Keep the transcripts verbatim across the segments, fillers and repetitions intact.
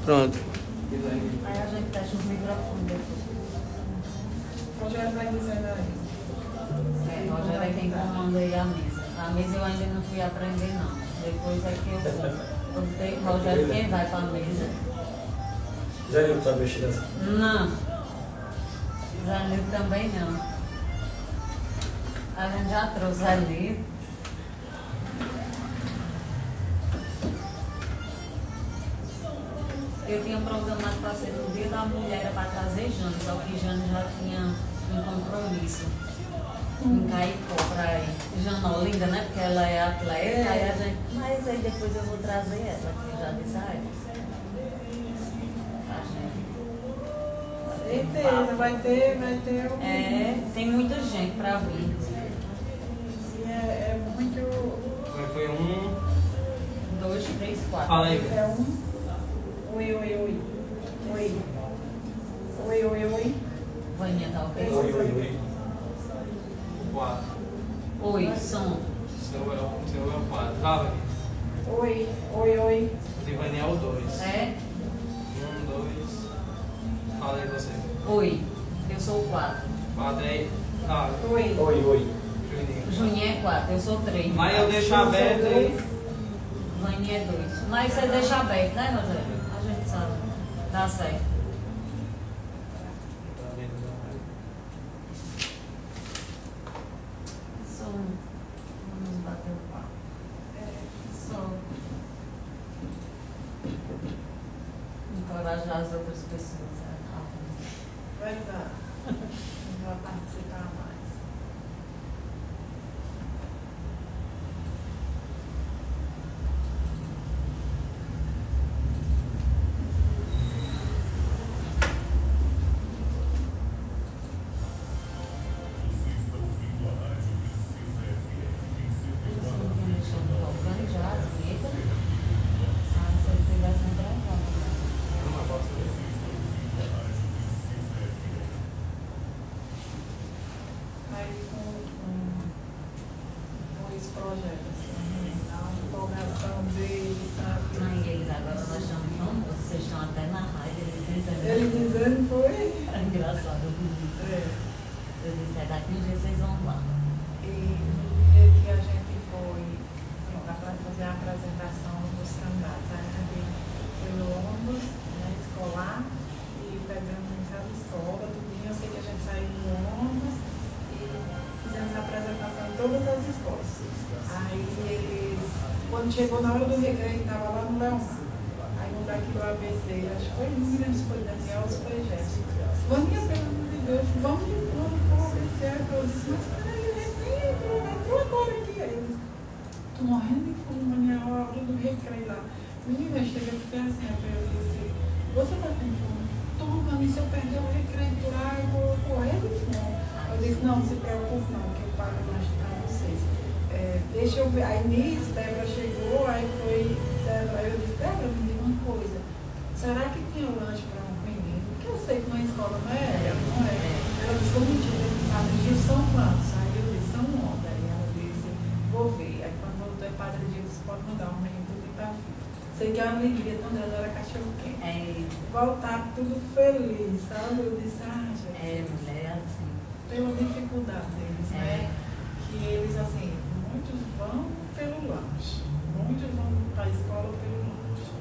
Pronto. Aí a gente testa os microfones depois. O Rogério vai dizendo aí. É, o Rogério é quem comanda aí a mesa. A mesa eu ainda não fui aprender, não. Depois é que eu vou. Quando tem o Rogério, quem vai para a mesa? Já viu que sabe mexer assim? Não. Zanil também não. A gente já trouxe ali. Eu tinha programado para ser no dia da mulher, era para trazer Jane, só que Jane já tinha um compromisso em Caicó para ir. Jane Olinda, né? Porque ela é atleta, aí a gente. Mas aí depois eu vou trazer ela, que já disse a ela. Certeza, vai ter, vai ter um... É, tem muita gente para vir. E é, é muito... Foi um... Dois, três, quatro. Fala aí. É um... Oi, oi, oi. Oi. Oi, oi, oi. Vaninha, tá ok? Oi, oi, oi. Quatro. Oi, som. Seu é o seu é o quatro. Fala aqui. Oi, oi, oi. O de Vânia é o dois. É? Um, dois. Fala aí você. Oi. Eu sou o quatro. Quatro aí. Ah, Oi. oi, oi. Juninho. Juninho é quatro, eu sou três. Mas eu deixo aberto aí. Vaninha é dois. Mas você deixa aberto, né, Rogério? A gente sabe. Dá certo. Só vamos bater o papo. Só encorajar as outras pessoas. Vai dar. Vai participar mais. Chegou na hora do recreio, estava lá no Leomar. Aí no daqui do A B C, acho que foi Miriam, se foi Daniel, se foi Jéssica. Vaninha, pelo amor de Deus, vamos de novo para o A B C. Aí eu disse, mas peraí, o recreio, entrou agora aqui. Aí eu disse, tô morrendo de fome, Vaninha, a hora do recreio lá. Menina, chega, eu fiquei assim, aí eu disse, você tá com fome? Tô, Vaninha, se eu perder o recreio por lá, eu vou correr de fome. Eu disse, não, não se preocupe não, que eu pago mais para vocês. É, deixa eu ver, aí nisso, Débora chegou, aí foi, Débora, aí eu disse, Débora, me diga uma coisa, será que tem um lanche para um menino? Porque eu sei que uma escola não é, não é. Ela disse, como mentira, Padre Gil são quantos? Aí eu disse, são onze. Aí ela disse, vou ver. Aí quando voltou é Padre Gil, você pode mandar um menino tudo para vir. Sei que é uma alegria tão grande, era cachorro quente. É. Voltar tudo feliz, sabe? Eu disse, ah, gente. É, mulher, assim. Pela dificuldade deles, é. Né? Que eles, assim, muitos vão pelo lanche, muitos vão para a escola pelo lanche.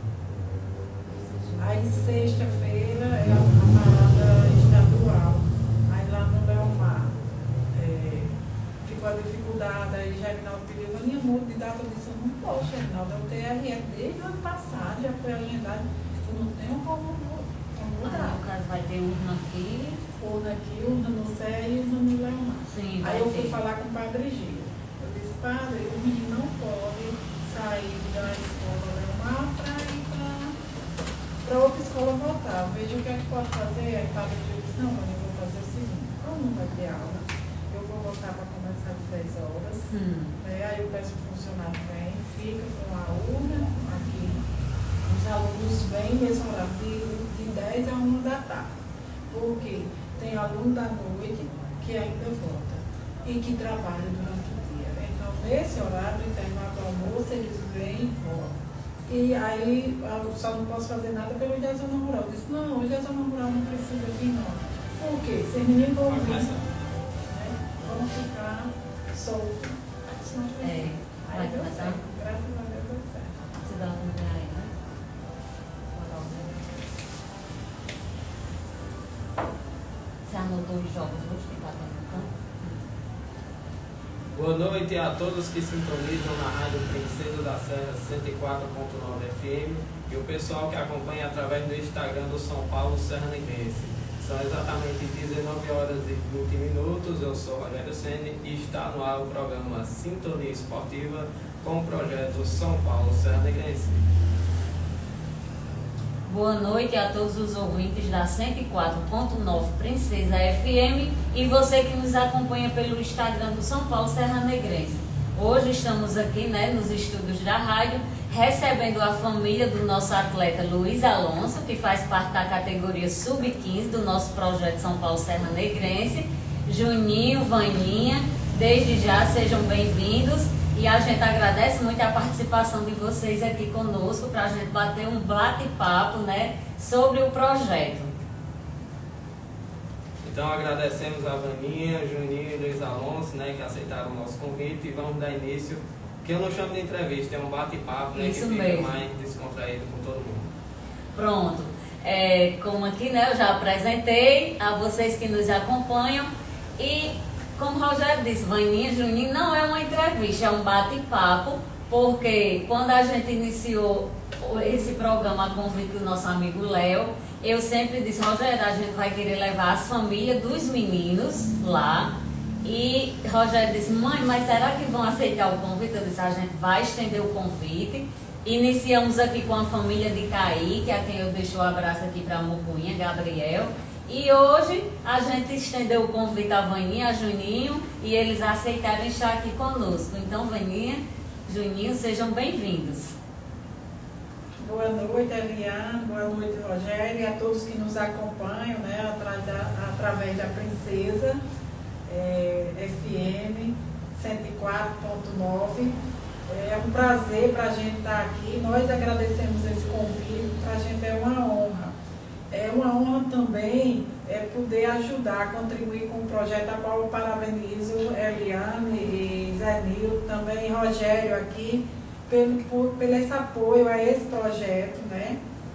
Aí sexta-feira é uma parada estadual, aí lá no Leomar é, ficou a dificuldade, aí Reginaldo pediu, Vaninha, muda de data, eu disse, eu não posso, Reginaldo, é o T R E desde o ano passado, já foi agendado, eu não tenho como, como mudar. Ah, no caso vai ter urna aqui. Urna aqui, urna no C E e urna no Leomar. Sim, aí eu fui ter. falar com o Padre Gil. Padre, o menino não pode sair da escola Leomar para ir para outra escola voltar. Veja o que é que pode fazer. Aí o Padre disse, não, mãe, eu vou fazer o seguinte, como não vai ter aula, eu vou voltar para começar às dez horas. Hum. Né? Aí eu peço o funcionário vem, fica com a urna aqui. Os alunos vêm nesse horário de, de dez a uma da tarde. Porque tem aluno da noite que ainda volta e que trabalha durante o dia. Nesse horário do intervalo do almoço, eles vêm e voltam. E aí eu só não posso fazer nada pelo Dia da Zona Rural. Eu disse, não, o Dia da Zona Rural não precisa vir não. Por quê? Se os meninos vão vir, né? Vão ficar soltos. É, vai aí deu começar? certo. Graças a Deus deu certo. Você dá um lugar aí, né? Você anotou os jogos hoje que está dentro do campo? Boa noite a todos que sintonizam na Rádio Princesa da Serra cento e quatro ponto nove F M e o pessoal que acompanha através do Instagram do São Paulo Serra Negrense. São exatamente dezenove horas e vinte minutos. Eu sou Rogério Sene e está no ar o programa Sintonia Esportiva com o projeto São Paulo Serra Negrense. Boa noite a todos os ouvintes da cento e quatro ponto nove Princesa F M e você que nos acompanha pelo Instagram do São Paulo Serra Negrense. Hoje estamos aqui, né, nos estúdios da rádio, recebendo a família do nosso atleta Luiz Alonso, que faz parte da categoria sub quinze do nosso projeto São Paulo Serra Negrense, Juninho, Vaninha. Desde já sejam bem-vindos. E a gente agradece muito a participação de vocês aqui conosco para a gente bater um bate-papo, né, sobre o projeto. Então agradecemos a Vaninha, Juninho e Luiz Alonso, né, que aceitaram o nosso convite e vamos dar início, que eu não chamo de entrevista, é um bate-papo, né, Isso que fica mesmo. mais descontraído com todo mundo. Pronto. É, como aqui, né, eu já apresentei a vocês que nos acompanham e, como o Rogério disse, Vaninha, Juninho, não é uma entrevista, é um bate-papo, porque quando a gente iniciou esse programa a convite do nosso amigo Léo, eu sempre disse, Rogério, a gente vai querer levar as famílias dos meninos lá. E Rogério disse, mãe, mas será que vão aceitar o convite? Eu disse, a gente vai estender o convite. Iniciamos aqui com a família de Kaique, a quem eu deixo o abraço aqui para a Mupunha, Gabriel. E hoje a gente estendeu o convite a Vaninha, a Juninho, e eles aceitaram estar aqui conosco. Então, Vaninha, Juninho, sejam bem-vindos. Boa noite, Eliane, boa noite, Rogério, e a todos que nos acompanham, né, através da Princesa é, F M cento e quatro ponto nove. É um prazer para a gente estar aqui. Nós agradecemos esse convite, para a gente é uma honra. É uma honra também é, poder ajudar, contribuir com o projeto, a qual eu parabenizo Eliane e Zé Nil, também Rogério aqui, pelo, por, pelo esse apoio a esse projeto, né?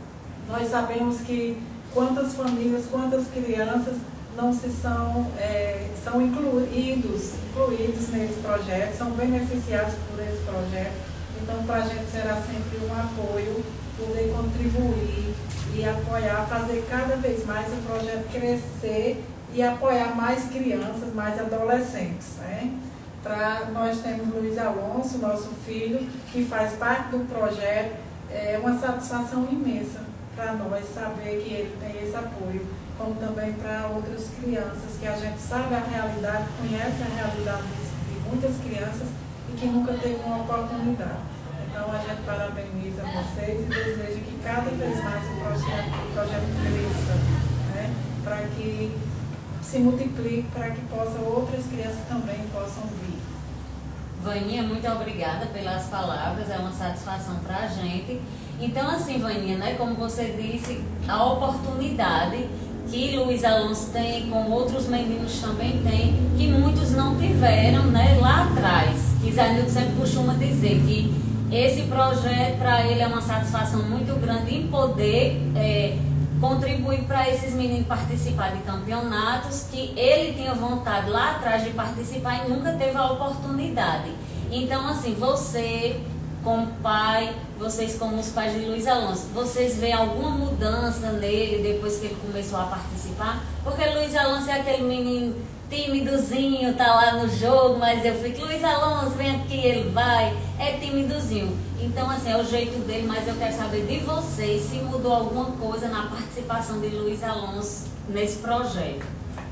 Nós sabemos que quantas famílias, quantas crianças não se são, é, são incluídos, incluídos nesse projeto, são beneficiados por esse projeto. Então, para a gente será sempre um apoio, poder contribuir e apoiar, fazer cada vez mais o projeto crescer e apoiar mais crianças, mais adolescentes, né? Pra, nós temos Luiz Alonso, nosso filho, que faz parte do projeto. É uma satisfação imensa para nós saber que ele tem esse apoio, como também para outras crianças, que a gente sabe a realidade, conhece a realidade de muitas crianças e que nunca teve uma oportunidade. Então a gente parabeniza vocês e deseja que cada vez mais o projeto, o projeto cresça, né? Para que se multiplique, para que possa, outras crianças também possam vir. Vaninha, muito obrigada pelas palavras, é uma satisfação para a gente. Então, assim, Vaninha, né, como você disse, a oportunidade que Luiz Alonso tem, como outros meninos também têm, que muitos não tiveram, né, lá atrás. Que Zé Nilton sempre costuma dizer que esse projeto, para ele, é uma satisfação muito grande em poder é, contribuir para esses meninos participar de campeonatos que ele tinha vontade lá atrás de participar e nunca teve a oportunidade. Então, assim, você, como pai, vocês como os pais de Luiz Alonso, vocês veem alguma mudança nele depois que ele começou a participar? Porque Luiz Alonso é aquele menino timidozinho, tá lá no jogo, mas eu fico, Luiz Alonso, vem aqui, ele vai, é timidozinho. Então, assim, é o jeito dele, mas eu quero saber de vocês se mudou alguma coisa na participação de Luiz Alonso nesse projeto.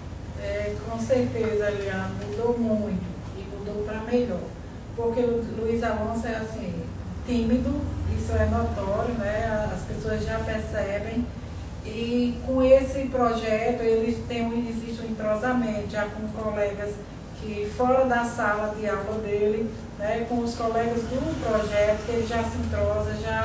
É, com certeza, Eliane, mudou muito e mudou para melhor. Porque o Luiz Alonso é assim, tímido, isso é notório, né? As pessoas já percebem. E com esse projeto, eles têm um, existe um entrosamento já com colegas que fora da sala de aula dele, né, com os colegas do projeto, que ele já se entrosa, já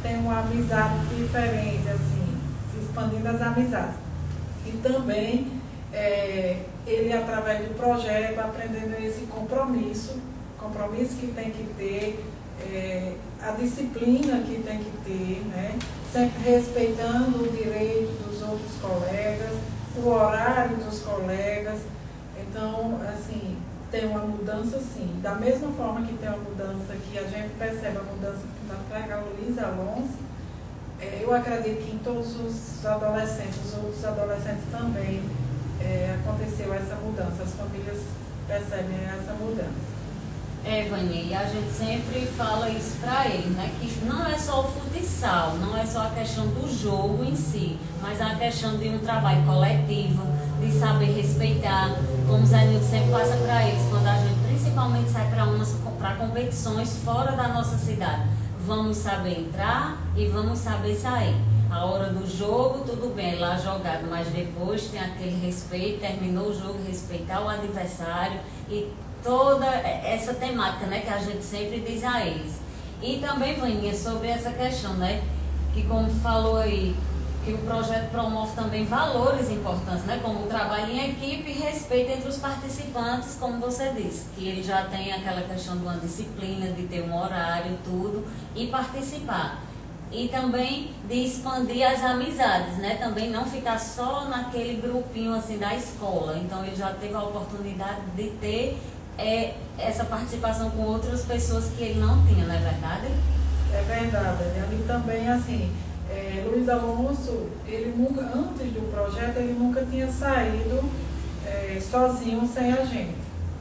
tem uma amizade diferente, assim, se expandindo as amizades. E também é, ele, através do projeto, aprendendo esse compromisso, compromisso que tem que ter, é, a disciplina que tem que ter, né? Sempre respeitando o direito dos outros colegas, o horário dos colegas. Então, assim, tem uma mudança sim. Da mesma forma que tem uma mudança que a gente percebe a mudança na colega Luiz Alonso, é, eu acredito que em todos os adolescentes, os outros adolescentes também, é, aconteceu essa mudança. As famílias percebem essa mudança. É, Vânia, e a gente sempre fala isso para eles, né? Que não é só o futsal, não é só a questão do jogo em si, mas a questão de um trabalho coletivo, de saber respeitar, como o Zé Nilton sempre passa para eles, quando a gente principalmente sai para umas para competições fora da nossa cidade. Vamos saber entrar e vamos saber sair. A hora do jogo, tudo bem, é lá jogado, mas depois tem aquele respeito, terminou o jogo, respeitar o adversário e toda essa temática, né, que a gente sempre diz a eles. E também, Vânia, sobre essa questão, né, que como falou aí, que o projeto promove também valores importantes, né, como o trabalho em equipe e respeito entre os participantes, como você disse, que ele já tem aquela questão de uma disciplina, de ter um horário, tudo, e participar. E também de expandir as amizades, né, também não ficar só naquele grupinho assim da escola. Então ele já teve a oportunidade de ter É, essa participação com outras pessoas que ele não tinha, não é verdade? É verdade, né? E também, assim, é, Luiz Alonso, ele nunca, antes do projeto, ele nunca tinha saído é, sozinho, sem a gente.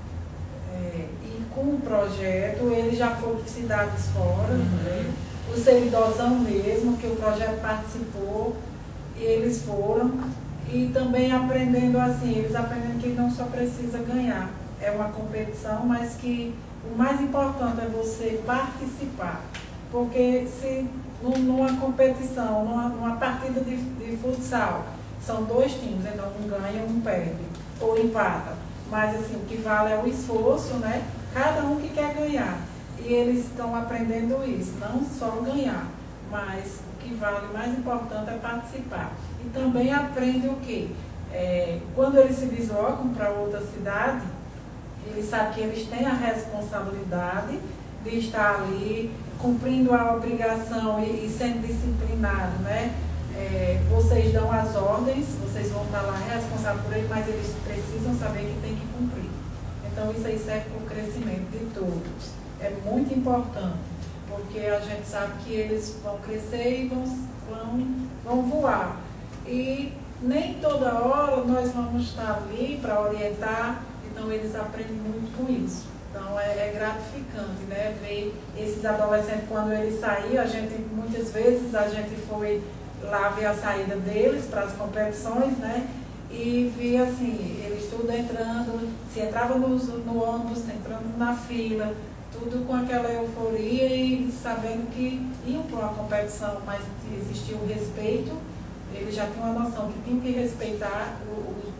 É, e com o projeto, ele já foi para cidades fora, uhum. né? O Seridosão mesmo, que o projeto participou, eles foram. E também aprendendo assim, eles aprendendo que não só precisa ganhar. É uma competição, mas que o mais importante é você participar. Porque se numa competição, numa, numa partida de, de futsal, são dois times, então um ganha, um perde, ou empata. Mas assim, o que vale é o esforço, né? Cada um que quer ganhar. E eles estão aprendendo isso, não só ganhar, mas o que vale, o mais importante é participar. E também aprende o quê? É, quando eles se deslocam para outra cidade, eles sabem que eles têm a responsabilidade de estar ali, cumprindo a obrigação e, e sendo disciplinados, né? É, vocês dão as ordens, vocês vão estar lá responsáveis por eles, mas eles precisam saber que tem que cumprir. Então isso aí serve para o crescimento de todos. É muito importante, porque a gente sabe que eles vão crescer e vão, vão, vão voar. E nem toda hora nós vamos estar ali para orientar. Então eles aprendem muito com isso. Então é, é gratificante, né? Ver esses adolescentes quando eles saíram, a gente muitas vezes a gente foi lá ver a saída deles para as competições, né? E via assim, eles tudo entrando, se entrava no, no ônibus, entrando na fila, tudo com aquela euforia e sabendo que iam para uma competição, mas existia o respeito, eles já tinham uma noção que tinham que respeitar o, o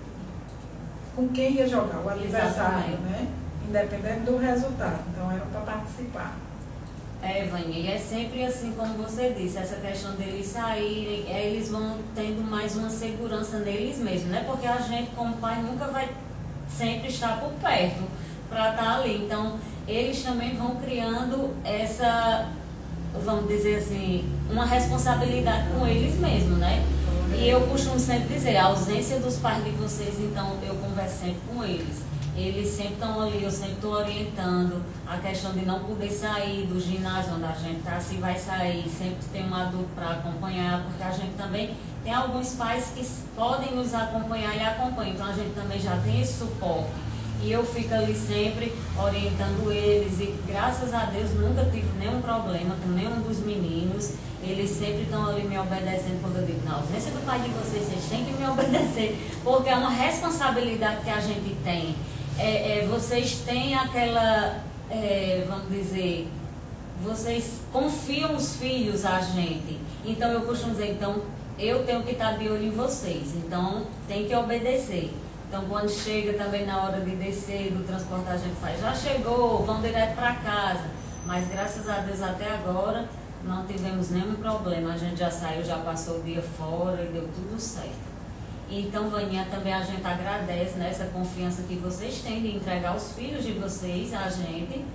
com quem ia jogar, o adversário, né? Independente do resultado. Então era para participar. É, Vânia, e é sempre assim como você disse, essa questão deles saírem, é, eles vão tendo mais uma segurança neles mesmos, né? Porque a gente como pai nunca vai sempre estar por perto para estar ali. Então eles também vão criando essa, vamos dizer assim, uma responsabilidade com eles mesmos, né? E eu costumo sempre dizer, a ausência dos pais de vocês, então eu converso sempre com eles. Eles sempre estão ali, eu sempre estou orientando a questão de não poder sair do ginásio onde a gente está, se vai sair, sempre tem um adulto para acompanhar, porque a gente também tem alguns pais que podem nos acompanhar e acompanham, então a gente também já tem esse suporte. E eu fico ali sempre orientando eles e graças a Deus nunca tive nenhum problema com nenhum dos meninos. Eles sempre estão ali me obedecendo, porque eu digo, na ausência do pai de vocês, vocês têm que me obedecer, porque é uma responsabilidade que a gente tem. É, é, vocês têm aquela, é, vamos dizer, vocês confiam os filhos a gente. Então eu costumo dizer, então eu tenho que estar de olho em vocês, então tem que obedecer. Então quando chega também na hora de descer do transporte, a gente faz, já chegou, vão direto para casa. Mas graças a Deus até agora não tivemos nenhum problema. A gente já saiu, já passou o dia fora e deu tudo certo. Então, Vaninha, também a gente agradece, né, essa confiança que vocês têm de entregar os filhos de vocês a gente.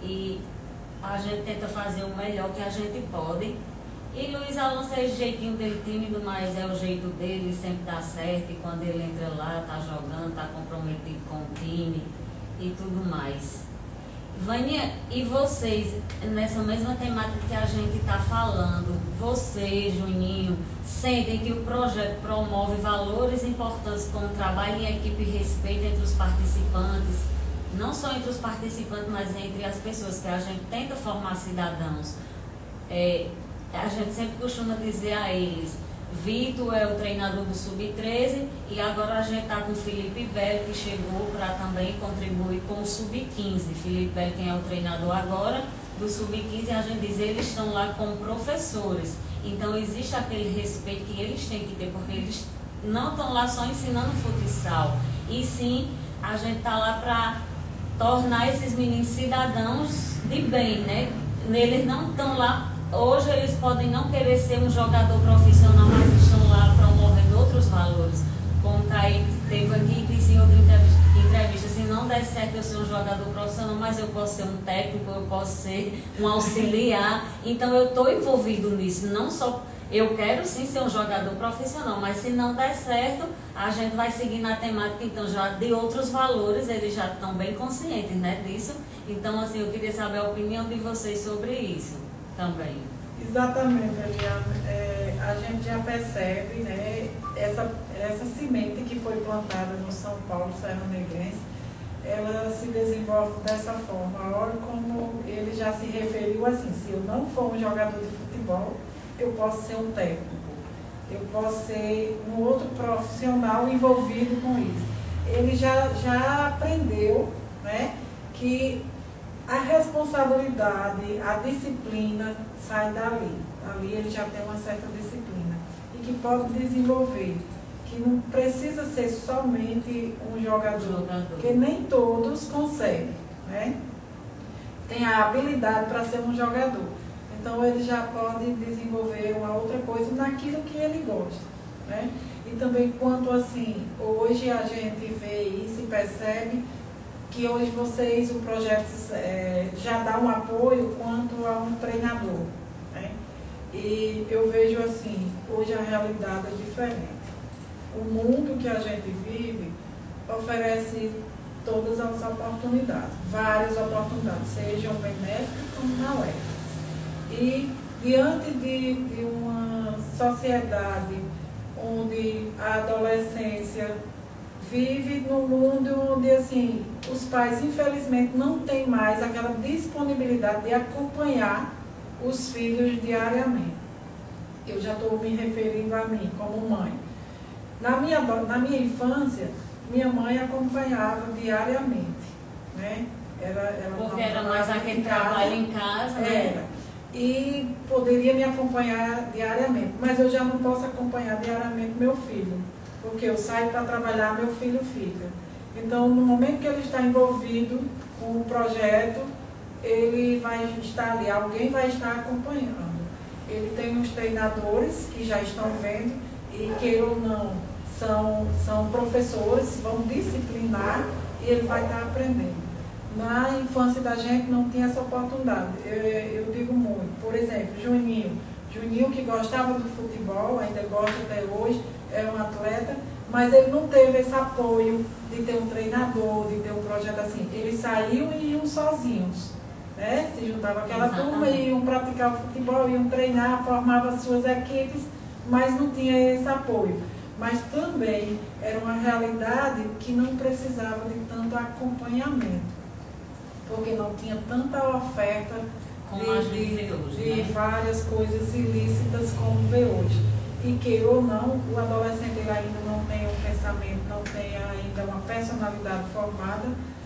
E a gente tenta fazer o melhor que a gente pode. E Luiz Alonso é o jeitinho dele, tímido, mas é o jeito dele, sempre dá certo. E quando ele entra lá, tá jogando, tá comprometido com o time e tudo mais. Vaninha, e vocês, nessa mesma temática que a gente está falando, vocês, Juninho, sentem que o projeto promove valores importantes como trabalho em equipe e respeito entre os participantes, não só entre os participantes, mas entre as pessoas, que a gente tenta formar cidadãos. É, a gente sempre costuma dizer a eles, Vitor é o treinador do sub treze e agora a gente está com o Felipe Belo, que chegou para também contribuir com o sub quinze. Felipe Belo, quem é o treinador agora do sub quinze, a gente diz, eles estão lá como professores. Então existe aquele respeito que eles têm que ter, porque eles não estão lá só ensinando futsal, e sim a gente está lá para tornar esses meninos cidadãos de bem, né? Eles não estão lá, hoje eles podem não querer ser um jogador profissional, mas estão lá promovendo outros valores. Como o Kaique teve aqui e disse em outra entrevista, entrevista, se não der certo eu ser um jogador profissional, mas eu posso ser um técnico, eu posso ser um auxiliar. Então eu estou envolvido nisso, não só... Eu quero sim ser um jogador profissional, mas se não der certo, a gente vai seguir na temática, então, já de outros valores, eles já estão bem conscientes, né, disso. Então, assim, eu queria saber a opinião de vocês sobre isso também. Exatamente, Eliana. É, a gente já percebe, né, essa, essa semente que foi plantada no São Paulo Serranegrense, ela se desenvolve dessa forma. Olha como ele já se referiu assim, se eu não for um jogador de futebol, eu posso ser um técnico, eu posso ser um outro profissional envolvido com isso. Ele já, já aprendeu, né, que a responsabilidade, a disciplina sai dali. Ali ele já tem uma certa disciplina e que pode desenvolver, que não precisa ser somente um jogador, jogador. Porque nem todos conseguem, né? Tem a habilidade para ser um jogador. Então ele já pode desenvolver uma outra coisa naquilo que ele gosta, né? E também quanto assim, hoje a gente vê isso e percebe que hoje vocês, o projeto é, já dá um apoio quanto a um treinador, né? E eu vejo assim, hoje a realidade é diferente. O mundo que a gente vive oferece todas as oportunidades, várias oportunidades, sejam benéficas como maléficas. E diante de, de uma sociedade onde a adolescência vive num mundo onde assim, os pais infelizmente não têm mais aquela disponibilidade de acompanhar os filhos diariamente. Eu já estou me referindo a mim como mãe. Na minha, na minha infância, minha mãe acompanhava diariamente, né? Era, era Porque era mais aquele trabalho em casa, né? Era. E poderia me acompanhar diariamente, mas eu já não posso acompanhar diariamente meu filho, porque eu saio para trabalhar, meu filho fica. Então, no momento que ele está envolvido com o projeto, ele vai estar ali, alguém vai estar acompanhando. Ele tem os treinadores que já estão vendo e, queira ou não, são, são professores, vão disciplinar e ele vai estar aprendendo. Na infância da gente não tinha essa oportunidade. Eu, eu digo muito, por exemplo, Juninho. Juninho que gostava do futebol, ainda gosta até hoje, é um atleta, mas ele não teve esse apoio de ter um treinador, de ter um projeto assim. Eles saíam e iam sozinhos, né? Se juntavam aquela Exatamente. turma e iam praticar o futebol, iam treinar, formavam suas equipes, mas não tinha esse apoio. Mas também era uma realidade que não precisava de tanto acompanhamento, porque não tinha tanta oferta como de, a gente vê hoje, de né? várias coisas ilícitas como vê hoje. E queira ou não, o adolescente ele ainda não tem um pensamento, não tem ainda uma personalidade formada,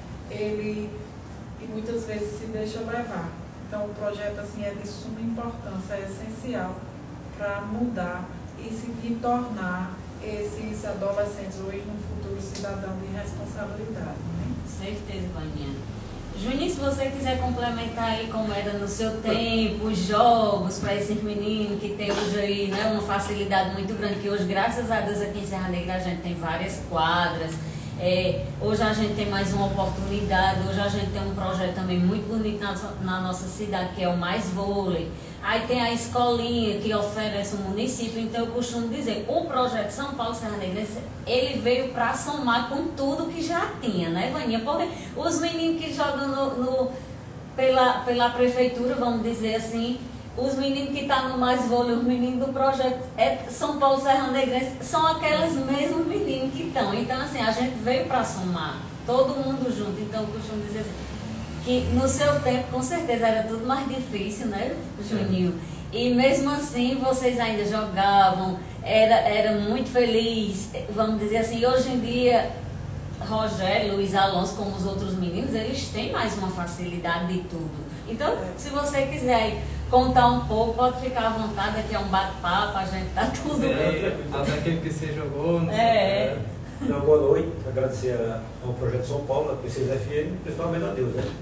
ele e muitas vezes se deixa levar. Então o projeto assim, é de suma importância, é essencial para mudar e se e tornar esses adolescentes hoje no futuro cidadão de responsabilidade, né? Certeza, Vaninha. Juninho, se você quiser complementar aí como era no seu tempo, os jogos para esses meninos que tem hoje aí, né, uma facilidade muito grande, que hoje, graças a Deus, aqui em Serra Negra a gente tem várias quadras, é, hoje a gente tem mais uma oportunidade, hoje a gente tem um projeto também muito bonito na, na nossa cidade, que é o Mais Vôlei. Aí tem a escolinha que oferece o município, então eu costumo dizer, o projeto São Paulo Serra Negra, ele veio para somar com tudo que já tinha, né, Vaninha? Porque os meninos que jogam no, no, pela, pela prefeitura, vamos dizer assim, os meninos que estão tá no Mais Vôlei, os meninos do projeto é São Paulo Serra Negra, são aqueles mesmos meninos que estão. Então, assim, a gente veio para somar, todo mundo junto. Então, eu costumo dizer assim, que no seu tempo, com certeza, era tudo mais difícil, né, Juninho? E mesmo assim, vocês ainda jogavam, era, era muito feliz, vamos dizer assim. Hoje em dia, Rogério, Luiz Alonso, como os outros meninos, eles têm mais uma facilidade de tudo. Então, se você quiser contar um pouco, pode ficar à vontade, aqui é um bate-papo, a gente tá tudo bem. Até aquele que você jogou, não sei. É. Então, boa noite, agradecer ao Projeto São Paulo, a P seis F M, principalmente a Deus, né?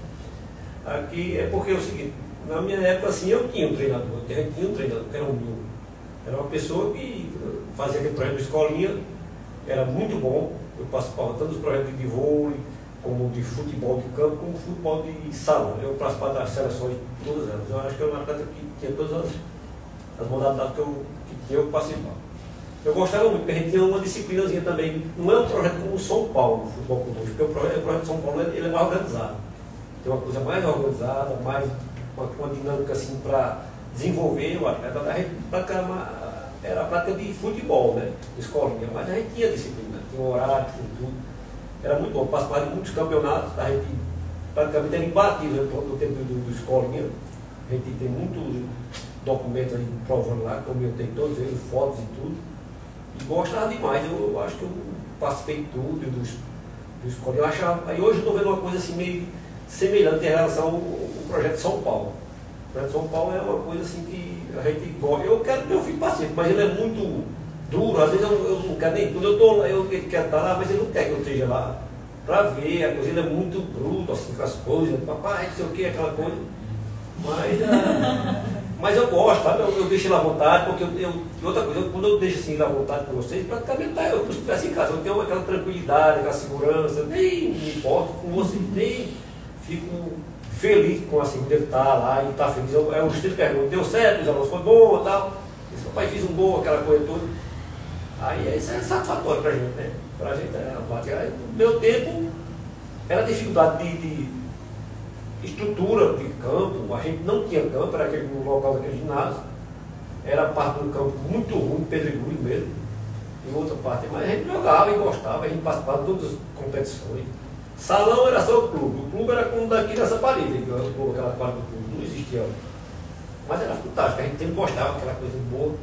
Aqui é porque é o seguinte, na minha época assim eu tinha um treinador, eu tinha um treinador, que era um meu. Era uma pessoa que fazia aquele projeto de escolinha, era muito bom, eu participava tanto dos projetos de vôlei, como de futebol de campo, como futebol de salão. Eu participava das seleções, todas elas. Eu acho que era uma atleta que tinha todas as, as modalidades que eu, que tinha eu participava. Eu gostava muito, porque a gente tinha uma disciplinazinha também. Não é um projeto como o São Paulo, o futebol com porque o projeto, o projeto de São Paulo ele é mais organizado. Tem uma coisa mais organizada, mais uma, uma dinâmica assim para desenvolver o atleta. A gente era a prática de futebol, né? De escolinha, mas a gente tinha disciplina, tinha um horário, tinha tudo. Era muito bom, participar de muitos campeonatos, a gente praticamente era imbatível no tempo do, do escolinha. A gente tem muitos documentos ali provando lá, como eu tenho todos eles, fotos e tudo. E gostava demais, eu, eu acho que eu participei de tudo, do, do escolinha. Eu achava, aí hoje eu estou vendo uma coisa assim meio semelhante em relação ao, ao projeto São Paulo. O projeto São Paulo é uma coisa assim que a gente gosta. Eu quero que meu filho participe, mas ele é muito duro, às vezes eu, eu não quero nem tudo, eu, tô, eu quero estar lá, mas ele não quer que eu esteja lá para ver, a coisa, ele é muito bruto assim, com as coisas, papai, não sei o que, aquela coisa. Mas, uh, mas eu gosto, sabe? Eu, eu deixo ele à vontade, porque eu, eu, outra coisa, eu, quando eu deixo assim à vontade com vocês, praticamente tá, eu estivesse em casa, eu tenho aquela tranquilidade, aquela segurança, nem me importo com vocês, nem fico feliz com assim, ele estar tá lá e estar tá feliz. Eu, é o estilo que pergunta, deu certo, os alunos foi bom e tal. Esse papai fez um gol, aquela coisa toda. Aí isso é satisfatório pra gente, né? Pra gente é abate. No meu tempo era dificuldade de, de estrutura de campo, a gente não tinha campo, era aquele no local daquele ginásio, era parte do campo muito ruim, pedregulho mesmo, e outra parte, mas a gente jogava e gostava, a gente participava de todas as competições. Salão era só o clube, o clube era como daqui nessa parede, o clube, aquela parte do clube, não existia. Mas era fantástico, a gente sempre gostava daquela coisa boa.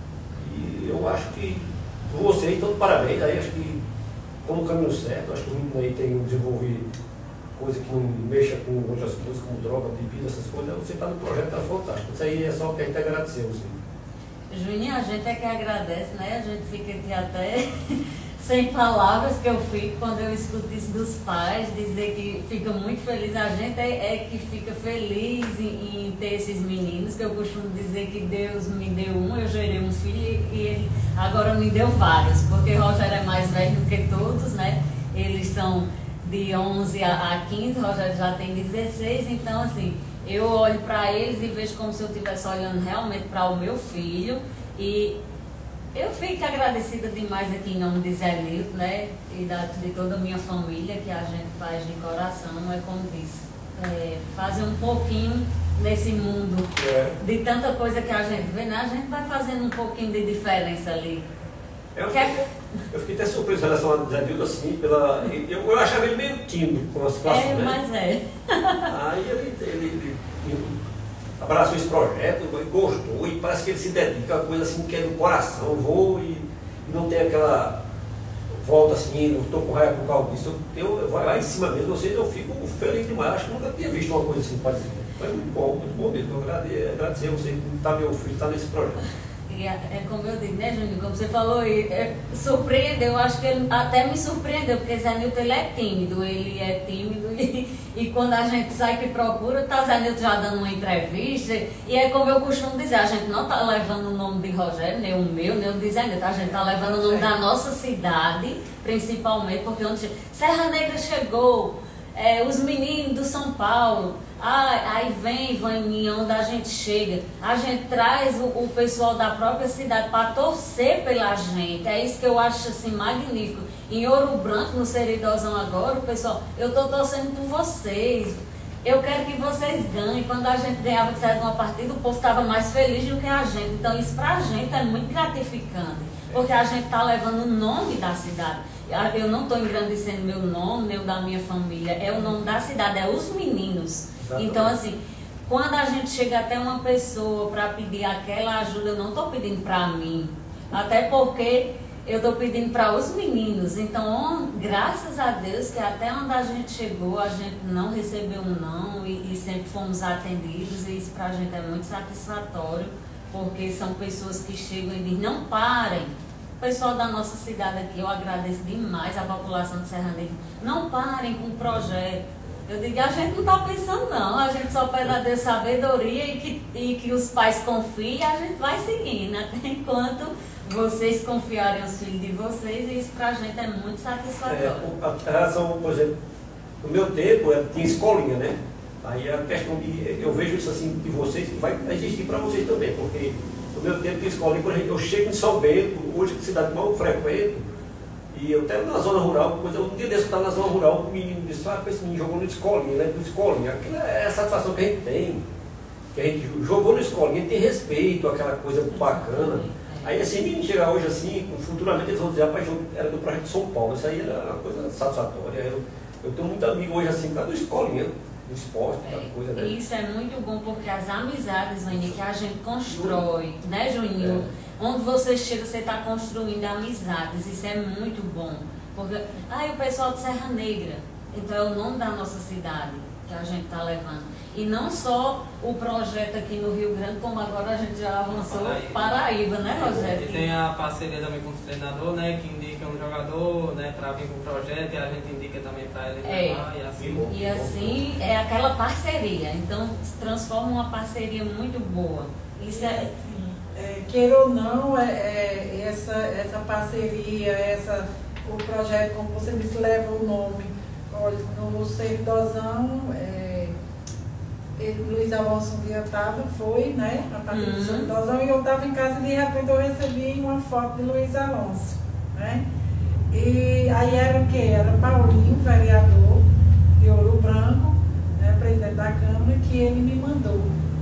E eu acho que você, então, parabéns, aí acho que como o caminho certo, acho que o menino aí tem desenvolvido coisa que não mexa com outras coisas, como droga, bebida, essas coisas, você está no projeto, está fantástico. Isso aí é só que a gente agradecer você. Juninho, a gente é que agradece, né? A gente fica aqui até sem palavras que eu fico quando eu escuto isso dos pais, dizer que fica muito feliz. A gente é, é que fica feliz em, em ter esses meninos, que eu costumo dizer que Deus me deu um, eu gerei um filho e ele agora me deu vários, porque Rogério é mais velho do que todos, né? Eles são de onze a quinze, Rogério já tem dezesseis, então assim, eu olho para eles e vejo como se eu estivesse olhando realmente para o meu filho e eu fico agradecida demais aqui em nome de Zé Nilton, né, e da, de toda a minha família, que a gente faz de coração, é como disse, é, fazer um pouquinho nesse mundo é. de tanta coisa que a gente vê, né, a gente vai fazendo um pouquinho de diferença ali. Eu fiquei, eu fiquei até surpreso em relação a Zé Nilton, assim, pela, eu, eu achava ele meio tímido com a situação, é, né? Mas é. Aí ele, ele, ele, ele abraçou esse projeto, e gostou, e parece que ele se dedica a coisa assim que é do coração, vou e, e não tem aquela volta assim, não estou com raiva por causa disso, eu, eu vai lá em cima mesmo, vocês, eu fico feliz demais, acho que nunca tinha visto uma coisa assim parecida. Foi muito bom, muito bom mesmo, eu agradecer, agradecer a você por estar meu filho, estar nesse projeto. E é, é como eu digo, né, Juninho? Como você falou, é, surpreendeu, eu acho que ele até me surpreendeu, porque Zé Nilton ele é tímido, ele é tímido e, e quando a gente sai que procura, tá Zé Nilton já dando uma entrevista, e é como eu costumo dizer, a gente não tá levando o nome de Rogério, nem o meu, nem o de Zé Nilton, a gente tá levando o nome da nossa cidade, principalmente, porque onde Serra Negra chegou, é, os meninos do São Paulo, ah, aí vem, Vaninha, onde a gente chega, a gente traz o, o pessoal da própria cidade para torcer pela gente, é isso que eu acho assim magnífico. Em Ouro Branco, no Seridozão agora, o pessoal, eu estou torcendo por vocês, eu quero que vocês ganhem. Quando a gente ganhava de sair de uma partida, o povo estava mais feliz do que a gente, então isso para a gente é muito gratificante, porque a gente está levando o nome da cidade. Eu não estou engrandecendo meu nome, nem o da minha família, é o nome da cidade, é os meninos. Exatamente. Então, assim, quando a gente chega até uma pessoa para pedir aquela ajuda, eu não estou pedindo para mim, até porque eu estou pedindo para os meninos. Então, graças a Deus que até onde a gente chegou, a gente não recebeu um não e, e sempre fomos atendidos, e isso para a gente é muito satisfatório, porque são pessoas que chegam e dizem, não parem. O pessoal da nossa cidade aqui, eu agradeço demais a população de Serra Negra, não parem com o projeto. Eu digo, a gente não está pensando não, a gente só pede a Deus sabedoria e que, e que os pais confiem, e a gente vai seguindo, até enquanto vocês confiarem os filhos de vocês, e isso para a gente é muito satisfatório. É, a relação, por exemplo, no meu tempo tinha escolinha, né? Aí a questão de, eu vejo isso assim de vocês, que vai existir para vocês também, porque no meu tempo tinha escolinha, por exemplo, eu chego em São Bento, hoje que cidade mal frequento, e eu até na zona rural, pois eu, um dia desse eu estava na zona rural, o menino disse, ah, esse menino jogou no escolinha, né? No escolinha. Aquilo é a satisfação que a gente tem, que a gente jogou no escolinha, tem respeito, aquela coisa bacana. Aí assim, menino chegar hoje assim, futuramente eles vão dizer, rapaz, era do projeto de São Paulo, isso aí era uma coisa satisfatória. Eu, eu tenho muito amigo hoje assim, lá do escolinha, do esporte, aquela é, coisa, né? Isso é muito bom, porque as amizades, Vaninha, que a gente constrói, né, Juninho? É. Onde você chega, você está construindo amizades, isso é muito bom. Porque, ah, e o pessoal de Serra Negra, então é o nome da nossa cidade que a gente está levando. E não só o projeto aqui no Rio Grande, como agora a gente já avançou Paraíba, Paraíba, né, Rogério? E tem a parceria também com o treinador, né, que indica um jogador, né, para vir com o projeto, e a gente indica também para ele levar, é. e assim. E assim é aquela parceria, então se transforma uma parceria muito boa. Isso é... É, queira ou não, é, é, essa, essa parceria, essa, o projeto, como você disse, leva o nome. Olha, no Seridozão, é, Luiz Alonso um dia estava, foi, né, a partir do Seridozão, e eu estava em casa e de repente eu recebi uma foto de Luiz Alonso, né? E aí era o quê? Era Paulinho, vereador de Ouro Branco, né, presidente da Câmara, que ele me mandou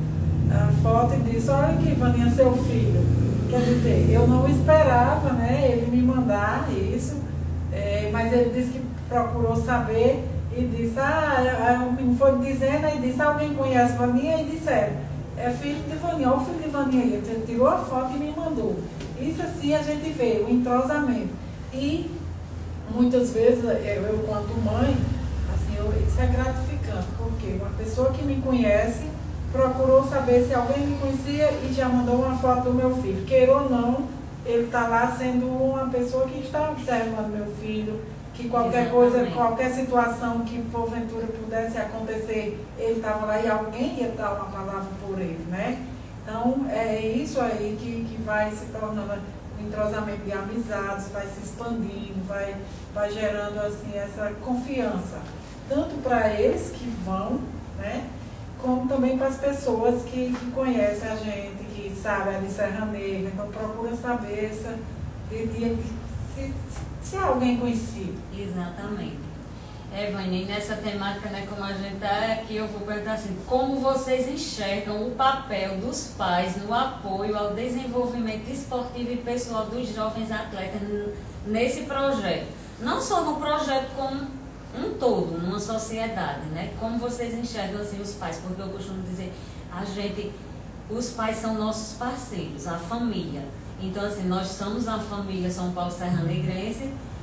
a foto e disse, olha aqui, Vaninha, seu filho. Quer dizer, eu não esperava, né, ele me mandar isso, é, mas ele disse que procurou saber e disse, ah, o menino foi dizendo, e disse, alguém conhece Vaninha? E disseram, é filho de Vaninha, olha o filho de Vaninha aí. Ele tirou a foto e me mandou. Isso assim a gente vê, o entrosamento. E muitas vezes, eu, eu quanto mãe, assim, eu, isso é gratificante, porque uma pessoa que me conhece procurou saber se alguém me conhecia e já mandou uma foto do meu filho. Queira ou não, ele está lá sendo uma pessoa que está observando meu filho, que qualquer Exatamente. coisa, qualquer situação que porventura pudesse acontecer, ele estava lá e alguém ia dar uma palavra por ele, né? Então, é isso aí que, que vai se tornando um entrosamento de amizades, vai se expandindo, vai, vai gerando assim, essa confiança, tanto para eles que vão, né? Como também para as pessoas que, que conhecem a gente, que sabem de Serra Negra, então procura saber se, de, de, de, se, se há alguém conhecido. Exatamente. É, Vaninha, nessa temática, né, como a gente está aqui, eu vou perguntar assim, como vocês enxergam o papel dos pais no apoio ao desenvolvimento esportivo e pessoal dos jovens atletas nesse projeto? Não só no projeto como um todo, numa sociedade, né? Como vocês enxergam assim os pais? Porque eu costumo dizer, a gente, os pais são nossos parceiros, a família. Então assim, nós somos a família São Paulo Serra Negrense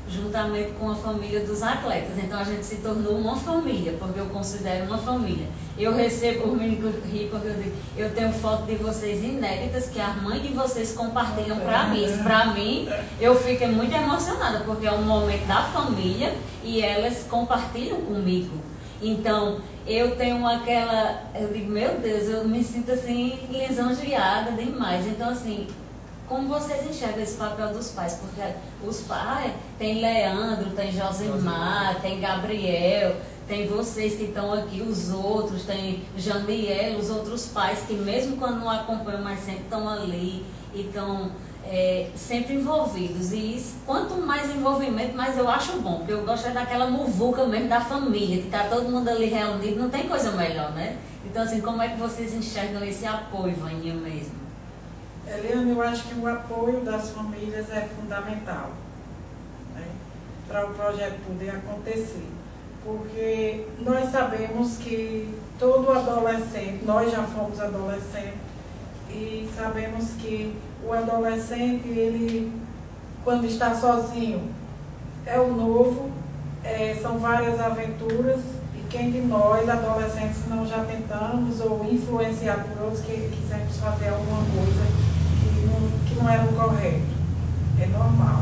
juntamente com a família dos atletas. Então a gente se tornou uma família, porque eu considero uma família. Eu recebo, os meninos riem porque eu digo, eu tenho foto de vocês inéditas que a mãe de vocês compartilham para mim. Isso para mim, eu fico muito emocionada, porque é um momento da família e elas compartilham comigo. Então, eu tenho aquela, eu digo, meu Deus, eu me sinto assim, lisonjeada demais. Então, assim, como vocês enxergam esse papel dos pais? Porque os pais, tem Leandro, tem Josimar, tem Gabriel, tem vocês que estão aqui, os outros, tem Janiel, os outros pais que mesmo quando não acompanham, mas sempre estão ali e estão é, sempre envolvidos. E isso, quanto mais envolvimento, mais eu acho bom, porque eu gosto é daquela muvuca mesmo da família, que está todo mundo ali reunido, não tem coisa melhor, né? Então, assim, como é que vocês enxergam esse apoio, Vaninha, mesmo? Eliane, eu acho que o apoio das famílias é fundamental, né, para o projeto poder acontecer. Porque nós sabemos que todo adolescente, nós já fomos adolescentes, e sabemos que o adolescente, ele, quando está sozinho, é o novo, é, são várias aventuras, e quem de nós, adolescentes, não já tentamos ou influenciar por outros que quisemos fazer alguma coisa que não, que não era o correto, é normal.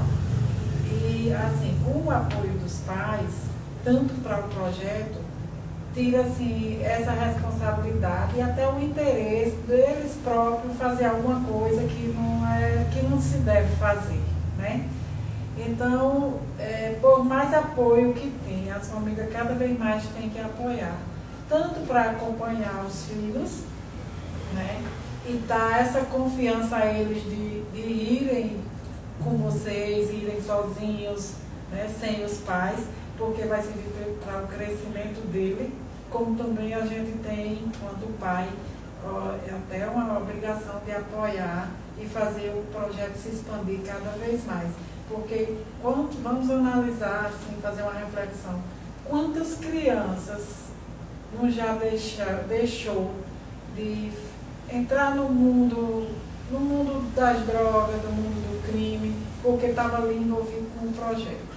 E assim, com o apoio dos pais, tanto para o projeto, tira assim, essa responsabilidade e até o interesse deles próprios fazer alguma coisa que não, é, que não se deve fazer, né? Então, é, por mais apoio que tem, as famílias cada vez mais têm que apoiar, tanto para acompanhar os filhos, né? E dar essa confiança a eles de, de irem com vocês, irem sozinhos, né? Sem os pais, porque vai servir para o crescimento dele, como também a gente tem, enquanto pai, ó, é até uma obrigação de apoiar e fazer o projeto se expandir cada vez mais. Porque quanto, vamos analisar, assim, fazer uma reflexão, quantas crianças não já deixa, deixou de entrar no mundo, no mundo das drogas, no mundo do crime, porque estava ali envolvido com o projeto,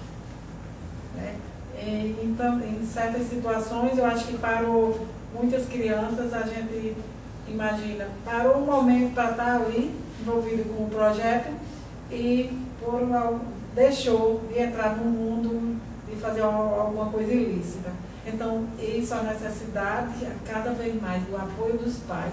né? Então, em certas situações, eu acho que parou muitas crianças, a gente imagina, parou um momento para estar ali, envolvido com o projeto, e por, deixou de entrar no mundo, de fazer alguma coisa ilícita. Então, isso, a necessidade, cada vez mais, do apoio dos pais,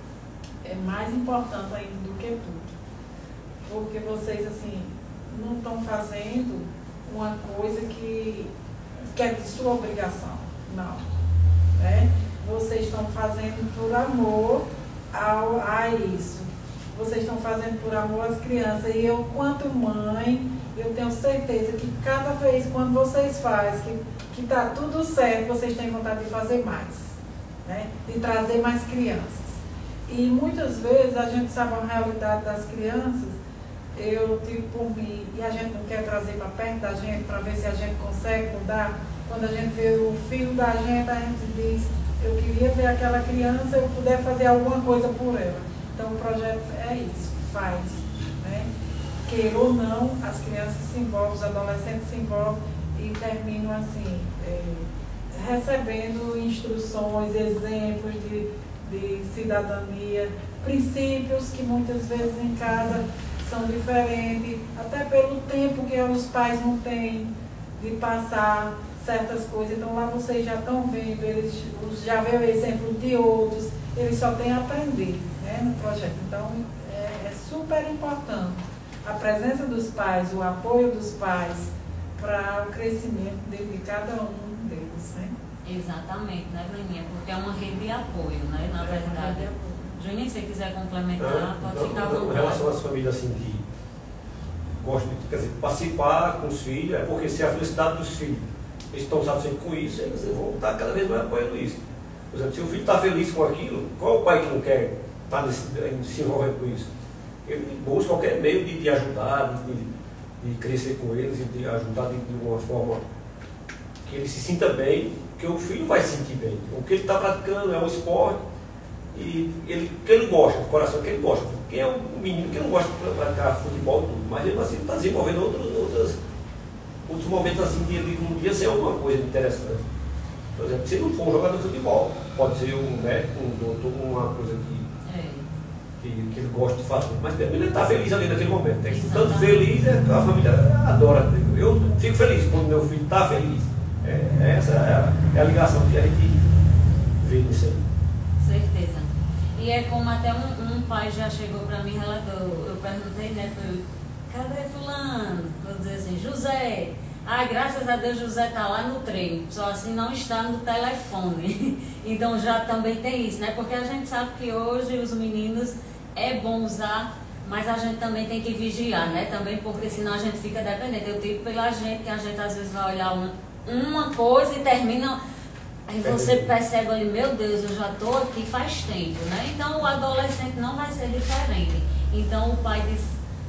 é mais importante ainda do que tudo. Porque vocês, assim, não estão fazendo uma coisa que que é de sua obrigação, não, né? Vocês estão fazendo por amor ao, a isso, vocês estão fazendo por amor às crianças, e eu, quanto mãe, eu tenho certeza que cada vez quando vocês fazem, que está tudo certo, vocês têm vontade de fazer mais, né? De trazer mais crianças. E muitas vezes a gente sabe a realidade das crianças, eu digo por mim, e a gente não quer trazer para perto da gente para ver se a gente consegue mudar. Quando a gente vê o filho da gente, a gente diz, eu queria ver aquela criança, eu puder fazer alguma coisa por ela. Então o projeto é isso, faz, né? Queira ou não, as crianças se envolvem, os adolescentes se envolvem e terminam assim, é, recebendo instruções, exemplos de, de cidadania, princípios que muitas vezes em casa são diferentes, até pelo tempo que os pais não têm de passar certas coisas. Então lá vocês já estão vendo, eles já vê o exemplo de outros, eles só têm a aprender, né, no projeto. Então é, é super importante a presença dos pais, o apoio dos pais para o crescimento de, de cada um deles, né? Exatamente, né, Bruninha? Porque é uma rede de apoio, né, na é verdade. Juninho, se você quiser complementar, ah, pode então, ficar à então, vontade. em relação às famílias assim, de gostam de, quer dizer, participar com os filhos, é porque se a felicidade dos filhos, eles estão satisfeitos com isso, eles vão estar cada vez mais apoiando isso. Por exemplo, se o filho está feliz com aquilo, qual é o pai que não quer estar nesse, se envolvendo com isso? Ele busca qualquer meio de, de ajudar, de, de crescer com eles, de ajudar de, de uma forma que ele se sinta bem, que o filho vai se sentir bem. O que ele está praticando é um esporte, e ele, que ele gosta, do coração que ele gosta. Quem é um menino que não gosta de praticar futebol, tudo, mas ele assim, está desenvolvendo outros, outras, outros momentos assim, dia, um dia ser alguma coisa interessante. Por exemplo, se não for um jogador de futebol, pode ser um médico, um doutor, uma coisa que, É. que, que ele gosta de fazer. Mas pelo menos ele está feliz ali naquele momento. Tem que estar tanto Exatamente. feliz, é, a família adora. Eu fico feliz quando meu filho está feliz. É, essa é a, é a ligação que a gente vê nisso aí. Certeza. E é como até um, um pai já chegou para mim e relatou, eu perguntei, né, pra ele, cadê fulano? Vou dizer assim, José. Ai, graças a Deus José está lá no treino, só assim não está no telefone. Então já também tem isso, né? Porque a gente sabe que hoje os meninos é bom usar, mas a gente também tem que vigiar, né? Também porque senão a gente fica dependente. Eu digo pela gente, que a gente às vezes vai olhar uma, uma coisa e termina... Aí você percebe ali, meu Deus, eu já estou aqui faz tempo, né? Então o adolescente não vai ser diferente. Então o pai diz,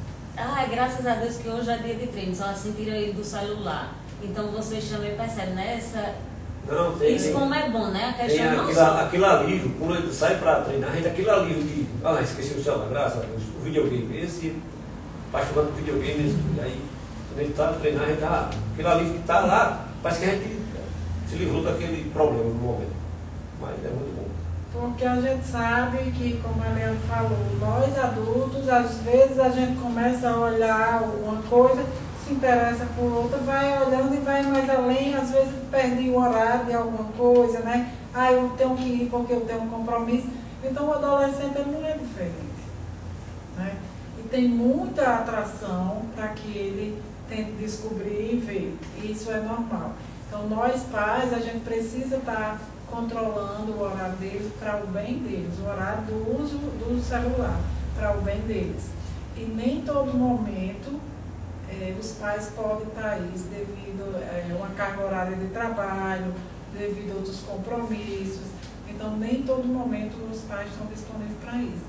ah, graças a Deus que hoje é dia de treino, só assim tira ele do celular. Então vocês também percebem, né? Essa, Não, tem, isso tem, como é bom, né? A tem questão não aquilo, só... aquele alívio, quando ele sai para treinar, a gente aquele alívio de, ah, não, esqueci o celular, graças a Deus, o videogame, esse, apaixonado por videogame, esse, e aí, quando ele está treinando, a gente tá, aquele alívio que está lá, parece que a gente se livrou daquele problema no momento. Mas é muito bom. Porque a gente sabe que, como a Leandro falou, nós adultos, às vezes a gente começa a olhar uma coisa, se interessa por outra, vai olhando e vai mais além, às vezes perde o horário de alguma coisa, né? Ah, eu tenho que ir porque eu tenho um compromisso. Então o adolescente ele não é diferente, né? E tem muita atração para que ele tente descobrir e ver. Isso é normal. Então nós pais, a gente precisa estar controlando o horário deles para o bem deles, o horário do uso do celular para o bem deles. E nem todo momento eh, os pais podem estar aí devido a eh, uma carga horária de trabalho, devido a outros compromissos. Então nem todo momento os pais estão disponíveis para isso.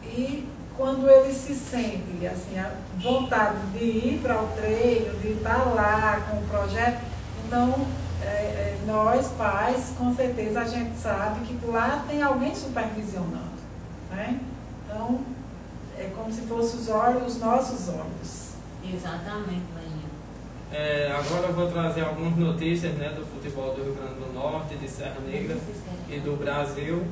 E quando eles se sentem assim, a vontade de ir para o treino, de estar lá com o projeto, então, é, é, nós, pais, com certeza a gente sabe que lá tem alguém supervisionando, né? Então, é como se fossem os olhos, os nossos olhos. Exatamente, Lainha. É, agora eu vou trazer algumas notícias, né, do futebol do Rio Grande do Norte, de Serra Negra e do Brasil,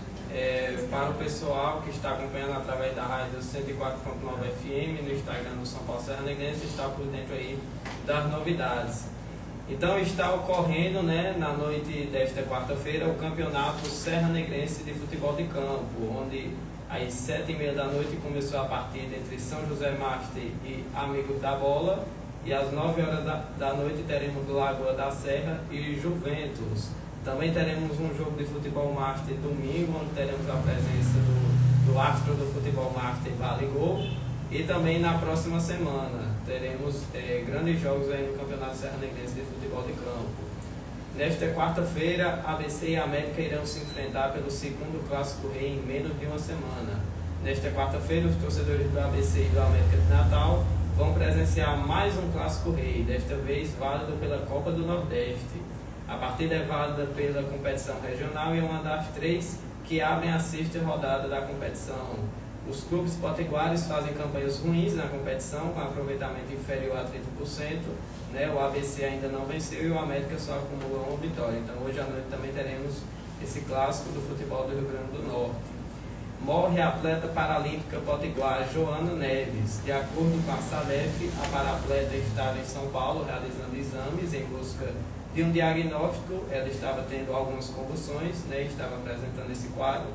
é, para o pessoal que está acompanhando através da rádio cento e quatro ponto nove F M, no Instagram do São Paulo Serra Negrense, está por dentro aí das novidades. Então está ocorrendo, né, na noite desta quarta-feira o campeonato Serra Negrense de futebol de campo, onde às sete e meia da noite começou a partida entre São José Master e Amigos da Bola, e às nove horas da, da noite teremos Lagoa da Serra e Juventus. Também teremos um jogo de futebol Master domingo, onde teremos a presença do, do astro do futebol Master Baligol. E também na próxima semana teremos é, grandes jogos aí no Campeonato Serra Negrense de Futebol de Campo. Nesta quarta-feira, A B C e América irão se enfrentar pelo segundo Clássico Rei em menos de uma semana. Nesta quarta-feira, os torcedores do A B C e do América de Natal vão presenciar mais um Clássico Rei, desta vez válido pela Copa do Nordeste. A partida é válida pela competição regional e é uma das três que abrem a sexta rodada da competição. Os clubes potiguares fazem campanhas ruins na competição, com aproveitamento inferior a trinta por cento. Né? O A B C ainda não venceu e o América só acumula uma vitória. Então hoje à noite também teremos esse clássico do futebol do Rio Grande do Norte. Morre a atleta paralímpica potiguar Joana Neves. De acordo com a SADEF, a paratleta estava em São Paulo realizando exames em busca de um diagnóstico. Ela estava tendo algumas convulsões, né? Estava apresentando esse quadro.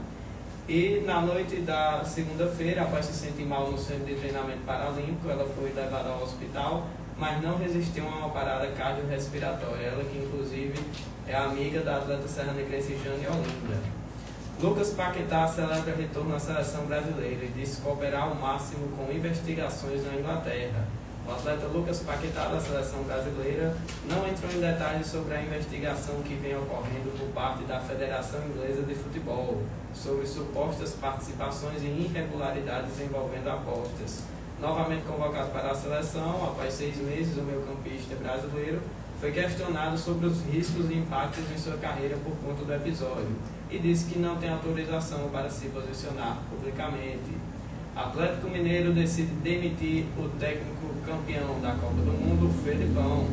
E na noite da segunda-feira, após se sentir mal no centro de treinamento paralímpico, ela foi levada ao hospital, mas não resistiu a uma parada cardiorrespiratória. Ela que inclusive é amiga da atleta serranegrense Jane Olinda. Lucas Paquetá celebra retorno à seleção brasileira e disse cooperar ao máximo com investigações na Inglaterra. O atleta Lucas Paquetá da seleção brasileira não entrou em detalhes sobre a investigação que vem ocorrendo por parte da Federação Inglesa de Futebol sobre supostas participações em irregularidades envolvendo apostas. Novamente convocado para a seleção, após seis meses, o meio-campista brasileiro foi questionado sobre os riscos e impactos em sua carreira por conta do episódio e disse que não tem autorização para se posicionar publicamente. Atlético Mineiro decide demitir o técnico campeão da Copa do Mundo, Felipão.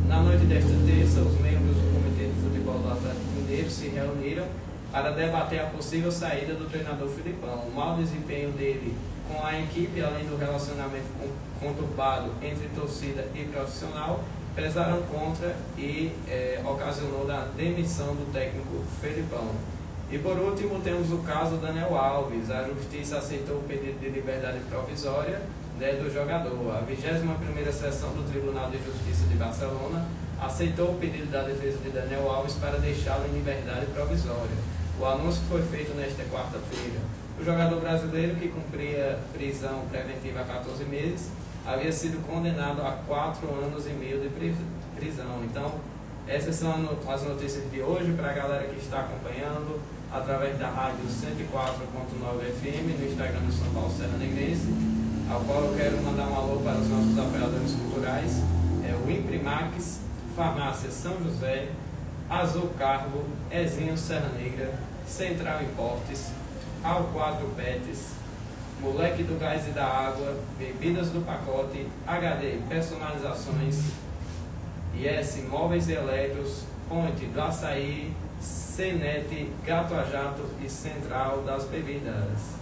Na noite desta terça, os membros do Comitê de Futebol do Atlético Mineiro se reuniram para debater a possível saída do treinador Filipão. O mau desempenho dele com a equipe, além do relacionamento conturbado entre torcida e profissional, pesaram contra e eh, ocasionou a demissão do técnico Felipão. E por último temos o caso Daniel Alves. A Justiça aceitou o pedido de liberdade provisória, né, do jogador. A vigésima primeira sessão do Tribunal de Justiça de Barcelona aceitou o pedido da defesa de Daniel Alves para deixá-lo em liberdade provisória. O anúncio foi feito nesta quarta-feira. O jogador brasileiro, que cumpria prisão preventiva há quatorze meses, havia sido condenado a quatro anos e meio de prisão. Então, essas são as notícias de hoje para a galera que está acompanhando através da rádio cento e quatro ponto nove F M, no Instagram do São Paulo Serra Negrense, ao qual eu quero mandar um alô para os nossos apoiadores culturais, é o Imprimax, Farmácia São José, Azul Cargo, Ezinho Serra Negra, Central Importes, Ao Quatro Pets, Moleque do Gás e da Água, Bebidas do Pacote, H D Personalizações, I S Móveis e Eletros, Ponte do Açaí, Cenet, Gato a Jato e Central das Bebidas.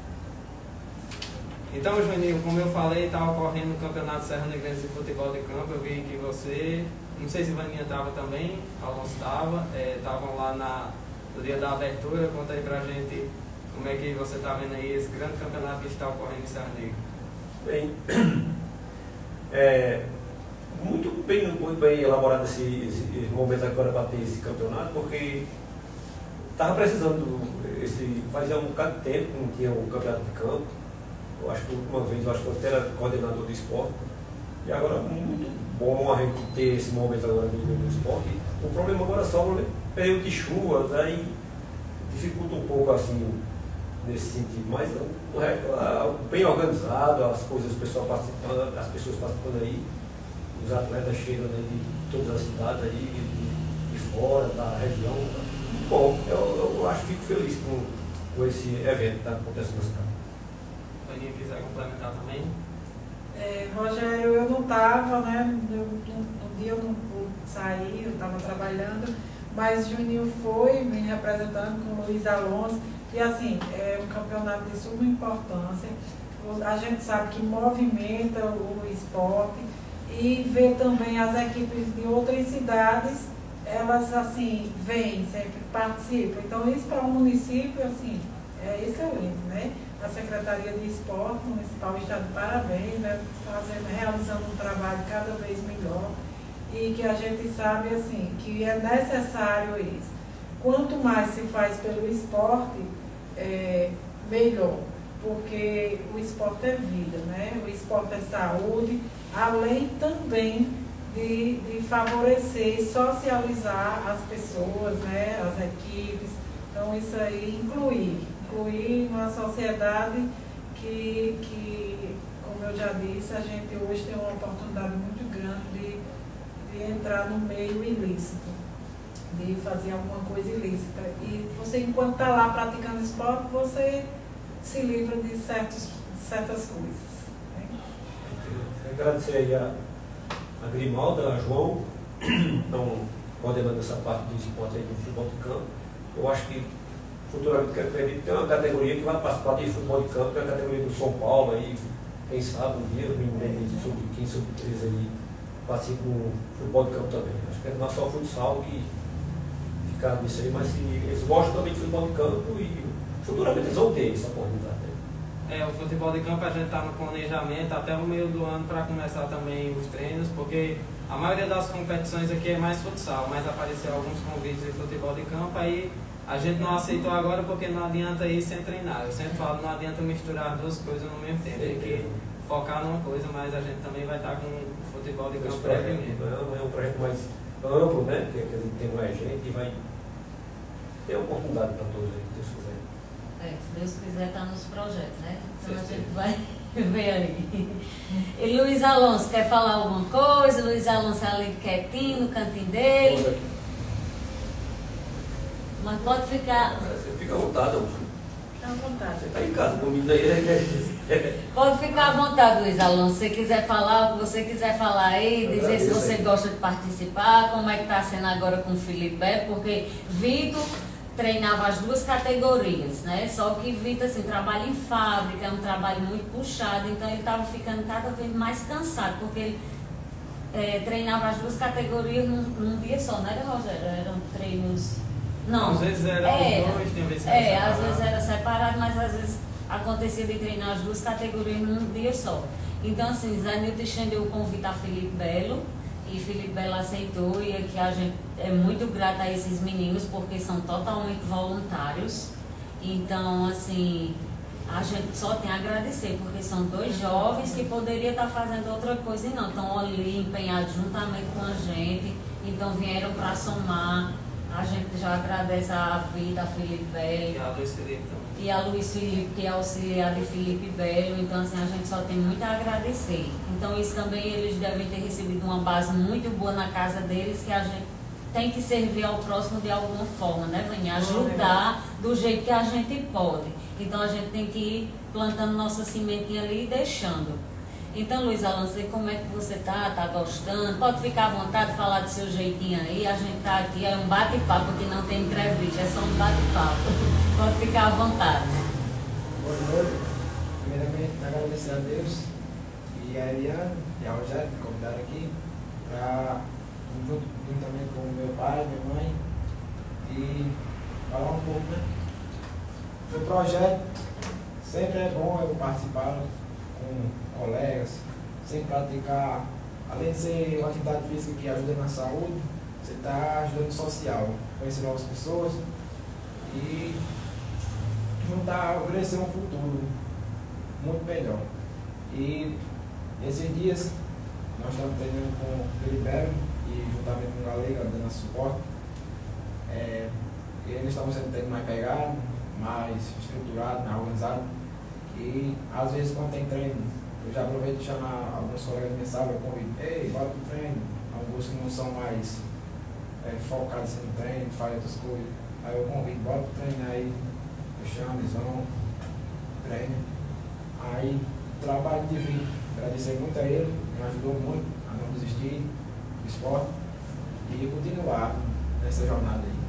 Então, Juninho, como eu falei, está ocorrendo o Campeonato Serra Negrense de Futebol de Campo. Eu vi que você, não sei se Vaninha estava também, Alonso estava, estavam é, lá na, no dia da abertura. Conta aí pra gente como é que você está vendo aí esse grande campeonato que está ocorrendo em Serra Negra. Bem, é, muito bem, muito bem elaborado esse, esse momento agora para ter esse campeonato, porque estava precisando, esse, fazia um bocado de tempo que não tinha o campeonato de campo. Eu acho que a última vez, eu acho que eu até era coordenador do esporte. E agora é muito bom a gente ter esse momento agora do, do esporte. O problema agora é só o período de chuvas, aí dificulta um pouco assim, nesse sentido. Mas o resto, bem organizado, as coisas, o pessoal participando, as pessoas participando aí, os atletas chegam, né, de todas as cidades aí, de, de fora, da região. Tá? Bom, eu, eu acho que fico feliz com, com esse evento que está acontecendo nessa casa. Aninha, quiser complementar também? É, Rogério, eu não estava, né? Um dia eu não pude sair, eu estava trabalhando, mas Juninho foi me representando com o Luiz Alonso. E assim, é um campeonato de suma importância. A gente sabe que movimenta o esporte e vê também as equipes de outras cidades, elas assim, vêm, sempre participam. Então isso para o município, assim, é excelente, né? A Secretaria de Esporte Municipal está de parabéns, né? Fazendo, realizando um trabalho cada vez melhor e que a gente sabe assim, que é necessário isso. Quanto mais se faz pelo esporte, é, melhor, porque o esporte é vida, né? O esporte é saúde, além também de, de favorecer e socializar as pessoas, né? As equipes. Então isso aí incluir. incluir uma sociedade que, que, como eu já disse, a gente hoje tem uma oportunidade muito grande de, de entrar no meio ilícito, de fazer alguma coisa ilícita. E você, enquanto está lá praticando esporte, você se livra de certos, certas coisas. Né? Agradecer aí a, a Grimalda, a João, estão coordenando essa parte do esporte aí do futebol de campo. Eu acho que futuramente eu acredito que tem uma categoria que vai participar de futebol de campo, que é a categoria do São Paulo, aí, quem sabe um dia, os meninos de sub quinze, sub treze aí, participam do futebol de campo também. Acho que não é só o futsal que ficar nisso aí, mas que eles gostam também de futebol de campo e futuramente eles vão ter essa oportunidade. Né? É, o futebol de campo a gente está no planejamento até o meio do ano para começar também os treinos, porque a maioria das competições aqui é mais futsal, mas apareceu alguns convites de futebol de campo, aí a gente não aceitou agora porque não adianta ir sem treinar. Eu sempre falo, não adianta misturar duas coisas no mesmo tempo. Tem que focar numa coisa, mas a gente também vai estar com o futebol de campo previamente. É um projeto mais amplo, né? Porque a gente tem mais gente e vai ter oportunidade para todos aí, se Deus quiser. É, se Deus quiser, está nos projetos, né? Então a gente vai ver aí. E Luiz Alonso, quer falar alguma coisa? Luiz Alonso ali quietinho no cantinho dele. Mas pode ficar. Você fica à vontade, amor. Fica à vontade. Você está em casa comigo aí, né? Pode ficar à vontade, Luiz Alonso. Se você quiser falar, o que você quiser falar aí, Eu dizer se agradeço você aí. gosta de participar, como é que está sendo agora com o Felipe Belo, porque Vitor treinava as duas categorias, né? Só que Vitor, assim, trabalha em fábrica, é um trabalho muito puxado, então ele estava ficando cada vez mais cansado, porque ele é, treinava as duas categorias num, num dia só, não era, Rogério? Eram treinos... Não. Às vezes era era, os dois, tem vezes que era É, às separado. vezes era separado, mas às vezes acontecia de treinar as duas categorias num dia só. Então, assim, Zé Nilton estendeu o convite a Felipe Belo, e Felipe Belo aceitou, e aqui a gente é muito grata a esses meninos, porque são totalmente voluntários. Então, assim, a gente só tem a agradecer, porque são dois jovens que poderiam estar fazendo outra coisa e não, estão ali empenhados juntamente com a gente, então vieram para somar. A gente já agradece a vida, a Felipe Belo. E a Luiz Felipe também. E a Luiz Felipe, que é auxiliar de Felipe Belo, então assim, a gente só tem muito a agradecer. Então isso também eles devem ter recebido uma base muito boa na casa deles, que a gente tem que servir ao próximo de alguma forma, né, Vânia? Ajudar do jeito que a gente pode. Então a gente tem que ir plantando nossa sementinha ali e deixando. Então, Luiz Alonso, como é que você tá? Tá gostando? Pode ficar à vontade, falar do seu jeitinho aí. A gente tá aqui, é um bate-papo que não tem entrevista, é só um bate-papo. Pode ficar à vontade. Boa noite. Primeiramente, agradecer a Deus e a Eliane e a Rogério que me convidaram aqui para, junto, juntamente com meu pai, minha mãe, e falar um pouco, né? Do projeto. Sempre é bom eu participar com colegas, sempre praticar, além de ser uma atividade física que ajuda na saúde, você está ajudando no social, conhecer novas pessoas e juntar, oferecer um futuro muito melhor. E esses dias nós estamos treinando com o Felipe Belo e juntamente com o Galega dando suporte. É, eles estavam sendo tendo mais pegado, mais estruturado, mais organizado. E às vezes quando tem treino, eu já aproveito de chamar alguns colegas de minha sala, eu convido, ei, bora pro treino. Alguns que não são mais é, focados no treino, fazem outras coisas. Aí eu convido, bora pro treino, aí eu chamo, eles vão, treino. Aí trabalho de vir, agradecer muito a ele, me ajudou muito a não desistir do esporte e continuar nessa jornada aí.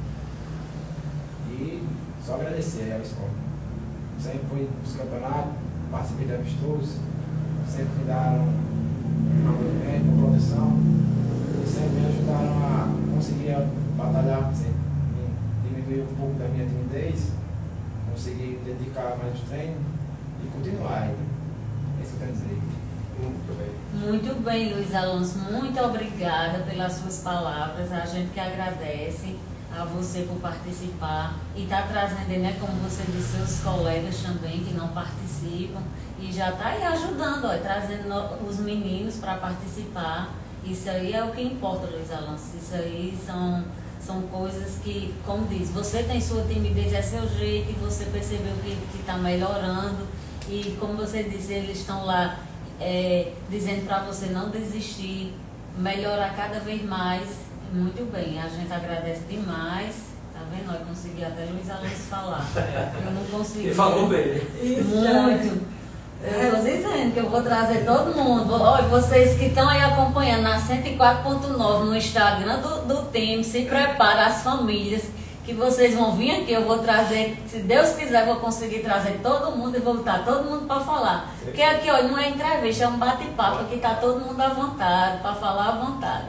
E só agradecer ao esporte. Sempre fui nos campeonatos, participei de amistosos, sempre me deram acolhimento, uma proteção, e sempre me ajudaram a conseguir batalhar, sempre diminuir um pouco da minha timidez, conseguir me dedicar mais ao treino e continuar. É isso que eu quero dizer. Muito bem. Muito bem, Luiz Alonso, muito obrigada pelas suas palavras, a gente que agradece a você por participar e está trazendo, né, como você disse, seus colegas também que não participam e já está aí ajudando, ó, trazendo os meninos para participar. Isso aí é o que importa, Luiz Alonso. Isso aí são, são coisas que, como diz, você tem sua timidez, é seu jeito e você percebeu que está melhorando e, como você disse, eles estão lá é, dizendo para você não desistir, melhorar cada vez mais. Muito bem, a gente agradece demais. Tá vendo? Eu consegui até Luiz Alonso falar. Eu não consegui. Ele falou bem. Muito. Eu estou dizendo que eu vou trazer todo mundo. Olha, vocês que estão aí acompanhando na cento e quatro ponto nove no Instagram do, do time, se prepara as famílias, que vocês vão vir aqui. Eu vou trazer, se Deus quiser, eu vou conseguir trazer todo mundo e voltar todo mundo para falar. Porque aqui, olha, não é entrevista, é um bate-papo, que está todo mundo à vontade, para falar à vontade.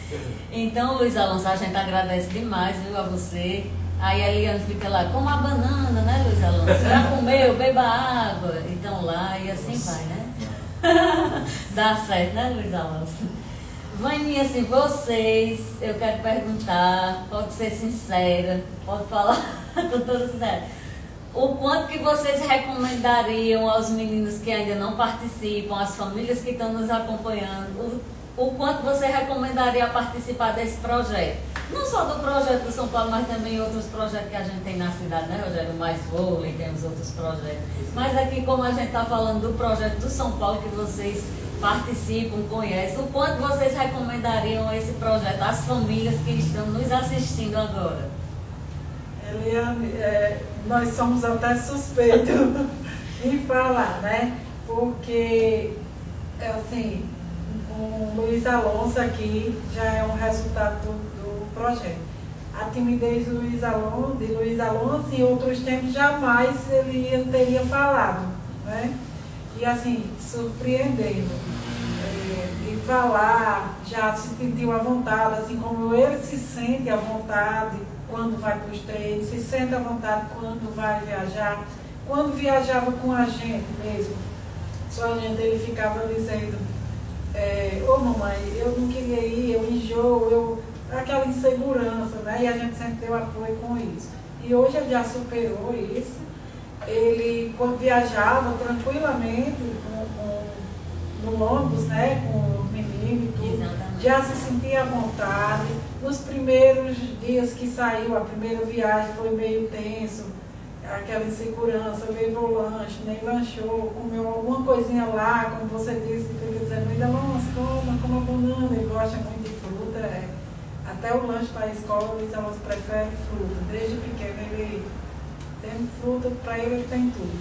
Então, Luiz Alonso, a gente agradece demais, viu, a você. Aí a Eliane fica lá, coma a banana, né, Luiz Alonso? Já comeu, beba água. Então lá, e assim vai, né? Dá certo, né, Luiz Alonso? Vaninha, assim, vocês, eu quero perguntar, pode ser sincera, pode falar com toda sinceridade. O quanto que vocês recomendariam aos meninos que ainda não participam, às famílias que estão nos acompanhando, o, o quanto você recomendaria participar desse projeto? Não só do projeto do São Paulo, mas também outros projetos que a gente tem na cidade, né, Rogério? Mais vôlei, temos outros projetos. Mas aqui, como a gente está falando do projeto do São Paulo, que vocês participam, conhecem, o quanto vocês recomendariam esse projeto às famílias que estão nos assistindo agora? Eliane, é, nós somos até suspeitos em falar, né? porque, assim, o Luiz Alonso aqui já é um resultado do, do projeto. A timidez do Luiz Alonso, de Luiz Alonso, em outros tempos, jamais ele ia, teria falado, né? E assim, surpreendendo, é, de falar, já se sentiu à vontade, assim como ele se sente à vontade quando vai para os treinos, se sente à vontade quando vai viajar. Quando viajava com a gente mesmo, só a gente, ele ficava dizendo, é, ô mamãe, eu não queria ir, eu enjoo, eu... aquela insegurança, né? E a gente sempre deu apoio com isso. E hoje ele já superou isso. Ele, quando viajava tranquilamente com, com, no ônibus, né? Com o menino e tudo, exatamente, já se sentia à vontade. Nos primeiros dias que saiu, a primeira viagem foi meio tenso, aquela insegurança, levou lanche, nem lanchou, comeu alguma coisinha lá, como você disse, fica dizendo, ainda não, coma, coma banana, ele gosta muito de fruta, é. Até o lanche para a escola, o Luiz Alonso prefere fruta. Desde pequeno ele tem fruta, para ele ele tem tudo.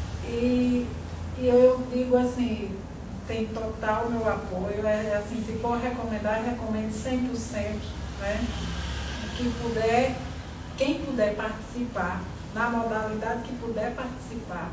E, e eu digo assim, tem total meu apoio. É, assim, se for recomendar, eu recomendo cem por cento, né? Que puder, quem puder participar, na modalidade que puder participar,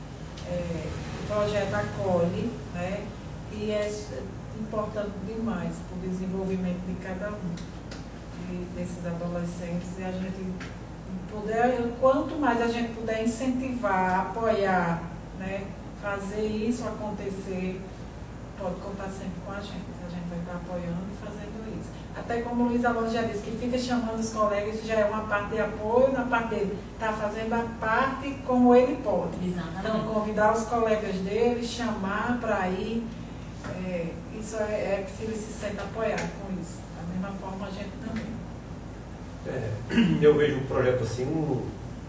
é, o projeto acolhe, né? E é importante demais para o desenvolvimento de cada um desses adolescentes, e a gente puder, quanto mais a gente puder incentivar, apoiar, né, fazer isso acontecer, pode contar sempre com a gente, a gente vai estar apoiando e fazendo isso. Até como o Luiz Alonso já disse, que fica chamando os colegas, já é uma parte de apoio, na parte dele está fazendo a parte como ele pode. Exatamente. Então convidar os colegas dele, chamar para ir, é, isso é, é que ele se sente apoiado com isso. Da mesma forma a gente também. É, eu vejo o projeto assim com,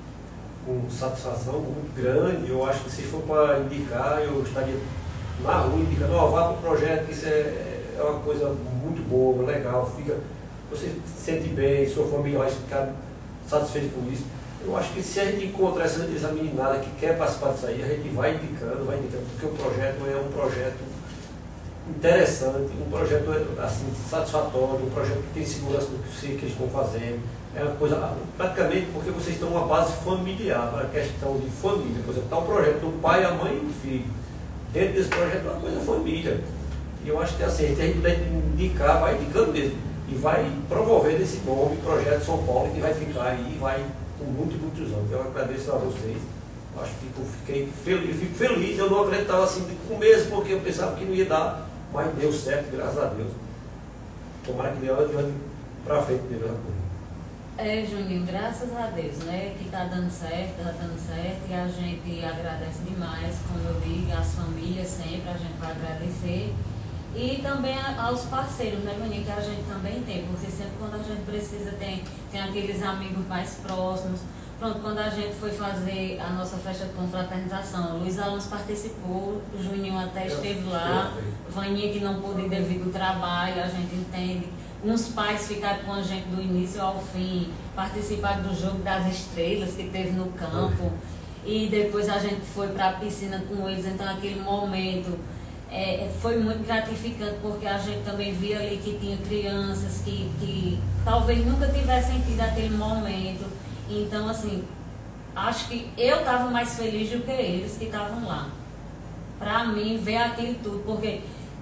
com satisfação muito grande. Eu acho que se for para indicar, eu estaria na rua indicando, ó, vá para o projeto, isso é, é uma coisa muito boa, legal, fica, você se sente bem, sua família vai ficar satisfeita com isso. Eu acho que se a gente encontrar essa, essa meninada que quer participar disso aí, a gente vai indicando, vai indicando, porque o projeto é um projeto interessante, um projeto assim, satisfatório, um projeto que tem segurança do que eles estão fazendo. É uma coisa, praticamente, porque vocês estão uma base familiar, para a questão de família. Por exemplo, está um projeto do pai, a mãe e o filho. Dentro desse projeto é uma coisa família. E eu acho que assim, a gente puder indicar, vai indicando mesmo. E vai promovendo esse nome, Projeto São Paulo, que vai ficar aí, vai por muitos, muitos anos. Eu agradeço a vocês. Acho que eu fiquei feliz, eu fico feliz, eu não acreditava assim de começo, porque eu pensava que não ia dar. Mas deu certo, graças a Deus. Tomara que deu para frente mesmo a coisa. É, Juninho, graças a Deus, né? Que está dando certo, está dando certo. E a gente agradece demais, como eu digo, as famílias sempre, a gente vai agradecer. E também aos parceiros, né, Juninho? Que a gente também tem, porque sempre quando a gente precisa tem, tem aqueles amigos mais próximos. Pronto, quando a gente foi fazer a nossa festa de confraternização, o Luiz Alonso participou, o Juninho até esteve lá, Vaninha que não pôde ir devido ao trabalho, a gente entende. Uns pais ficaram com a gente do início ao fim, participaram do jogo das estrelas que teve no campo, e depois a gente foi para a piscina com eles, então aquele momento é, foi muito gratificante, porque a gente também via ali que tinha crianças que, que talvez nunca tivessem tido aquele momento. Então, assim, acho que eu estava mais feliz do que eles que estavam lá. Para mim, ver aquilo tudo, porque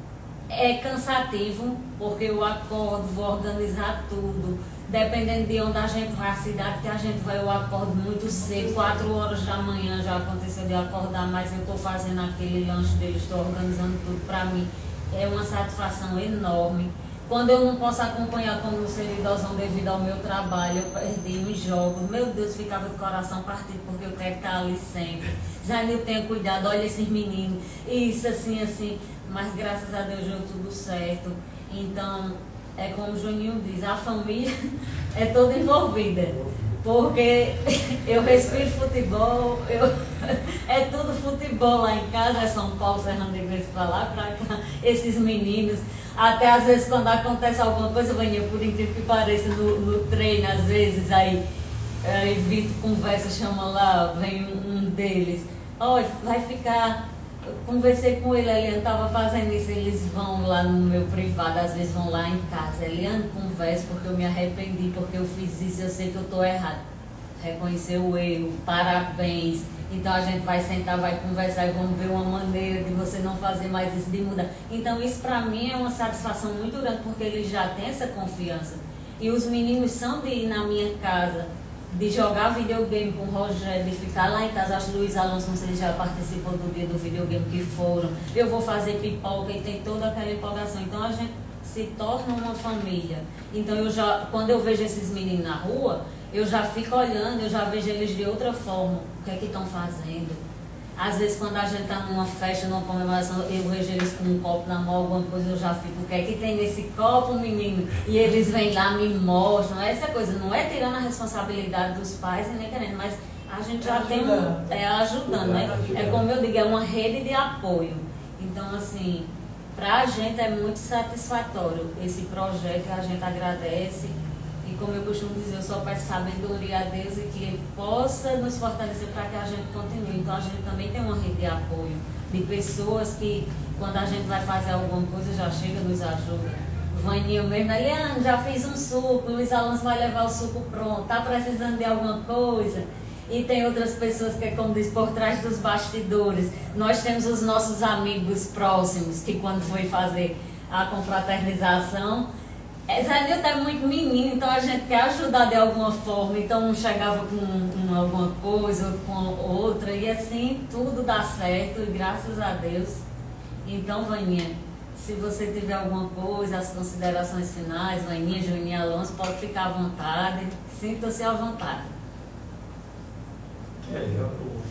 é cansativo, porque eu acordo, vou organizar tudo, dependendo de onde a gente vai, a cidade que a gente vai, eu acordo muito cedo, quatro horas da manhã já aconteceu de acordar, mas eu estou fazendo aquele lanche deles, estou organizando tudo. Para mim, é uma satisfação enorme. Quando eu não posso acompanhar como seridosão devido ao meu trabalho, eu perdi os jogos. Meu Deus, ficava de coração partido, porque eu quero estar ali sempre. Zanil, tenha cuidado, olha esses meninos, isso, assim, assim. Mas graças a Deus deu tudo certo. Então, é como o Juninho diz, a família é toda envolvida. Porque eu respiro futebol, eu, é tudo futebol lá em casa, é São Paulo, Serra Negra, para lá, para cá, esses meninos. Até às vezes quando acontece alguma coisa, Vaninha, por incrível que pareça, no, no treino, às vezes, aí, aí Vitor conversa, chama lá, vem um, um deles, ó, oh, vai ficar Eu conversei com ele, Eliane estava fazendo isso, eles vão lá no meu privado, às vezes vão lá em casa. Eliane, conversa porque eu me arrependi, porque eu fiz isso, eu sei que eu estou errado. Reconhecer o erro, parabéns. Então a gente vai sentar, vai conversar e vamos ver uma maneira de você não fazer mais isso, de mudar. Então isso para mim é uma satisfação muito grande, porque ele já tem essa confiança. E os meninos são de ir na minha casa, de jogar videogame com o Rogério, de ficar lá em casa. Acho que o Luiz Alonso, não sei se já participou do dia do videogame que foram. Eu vou fazer pipoca e tem toda aquela empolgação. Então a gente se torna uma família. Então eu já, quando eu vejo esses meninos na rua, eu já fico olhando, eu já vejo eles de outra forma. O que é que estão fazendo? Às vezes quando a gente está numa festa, numa comemoração, eu vejo eles com um copo na mão, alguma coisa, eu já fico, o que é que tem nesse copo, menino? E eles vêm lá, me mostram, essa coisa, não é tirando a responsabilidade dos pais e nem querendo, mas a gente já tem um, é ajudando, né? É como eu digo, é uma rede de apoio. Então, assim, para a gente é muito satisfatório esse projeto, a gente agradece. E como eu costumo dizer, eu só peço sabedoria a Deus e que Ele possa nos fortalecer para que a gente continue. Então a gente também tem uma rede de apoio, de pessoas que quando a gente vai fazer alguma coisa já chega e nos ajuda. Vaninho mesmo, Eliane, já fiz um suco, o Luiz Alonso vai levar o suco pronto, tá precisando de alguma coisa? E tem outras pessoas que, como diz, por trás dos bastidores. Nós temos os nossos amigos próximos, que quando foi fazer a confraternização, Zé Nilton é muito menino, então a gente quer ajudar de alguma forma. Então um chegava com, com alguma coisa, outro com outra, e assim tudo dá certo, e graças a Deus. Então, Vaninha, se você tiver alguma coisa, as considerações finais, Vaninha, Juninha, Alonso, pode ficar à vontade, sinta-se à vontade. É, eu,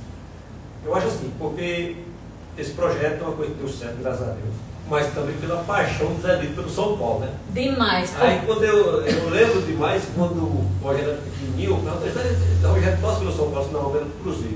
eu acho assim, porque esse projeto é uma coisa que deu certo, graças a Deus. Mas também pela paixão do Zé Nilton pelo São Paulo, né? Demais. Aí quando eu, eu lembro demais, quando o Rogério era pequenininho, eu perguntei, o Rogério torce pelo São Paulo, não, pelo Cruzeiro.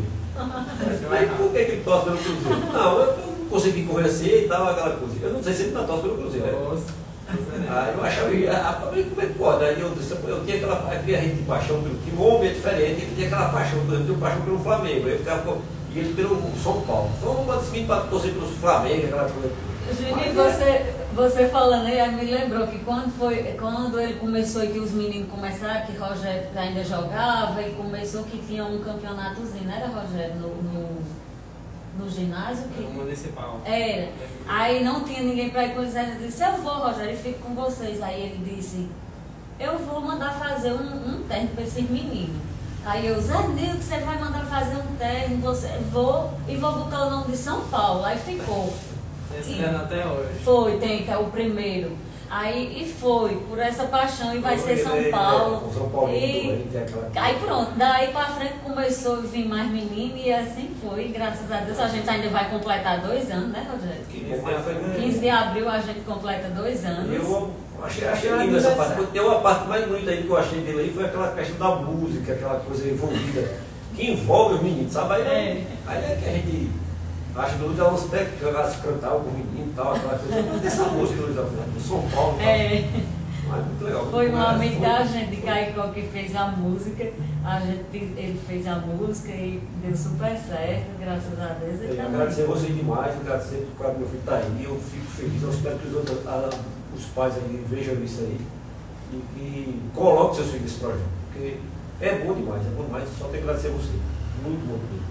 Aí por que ele torce pelo Cruzeiro? Não, eu não consegui convencer e tal, aquela coisa. Eu não sei se ele não torce pelo Cruzeiro, né? Aí eu achava, ah, como é que pode? Aí eu, eu tinha aquela, aquela rede de paixão pelo time, o homem é diferente, ele tinha aquela paixão, por exemplo, eu tinha paixão pelo Flamengo, eu ficava, e ele pelo São Paulo. Então eu mando esse para torcer pelo Flamengo, aquela coisa. Juninho, você, você falando aí, me lembrou que quando, foi, quando ele começou e que os meninos começaram, que Rogério ainda jogava, e começou que tinha um campeonatozinho, não era, Rogério? No, no, no ginásio? Que... No municipal. Era. Aí não tinha ninguém para ir com eles, ele disse, eu vou, Rogério, e fico com vocês. Aí ele disse, eu vou mandar fazer um, um terno para esses meninos. Aí eu, Zé Nilton, você vai mandar fazer um terno, você, vou, e vou botar o nome de São Paulo. Aí ficou. Esse ano até hoje. Foi, tem, que é o primeiro. Aí e foi, por essa paixão, e vai ser São Paulo. São Paulo e aí pronto, daí pra frente começou a vir mais menino e assim foi, graças a Deus. A gente ainda vai completar dois anos, né, Rogério? quinze de abril a gente completa dois anos. Eu achei, achei lindo essa parte. Tem uma parte mais bonita aí que eu achei dele aí, foi aquela questão da música, aquela coisa envolvida, que envolve os meninos, sabe? Aí é, aí é que a gente acha que o Luiz Alonso até cantar com o menino e tal, aquela coisa. Não essa música do Luiz Alonso, do São Paulo e tal. É. Mas muito legal. Foi um amigo da gente de Caicó que fez a música, a gente, ele fez a música e deu super certo, graças a Deus. Eu tá agradecer a vocês demais, agradecer porque o meu filho está aí, eu fico feliz, eu espero que os, outros, a, os pais aí vejam isso aí e que coloquem seus filhos nesse projeto, porque é bom demais, é bom demais, só tenho que agradecer a você, muito bom mesmo.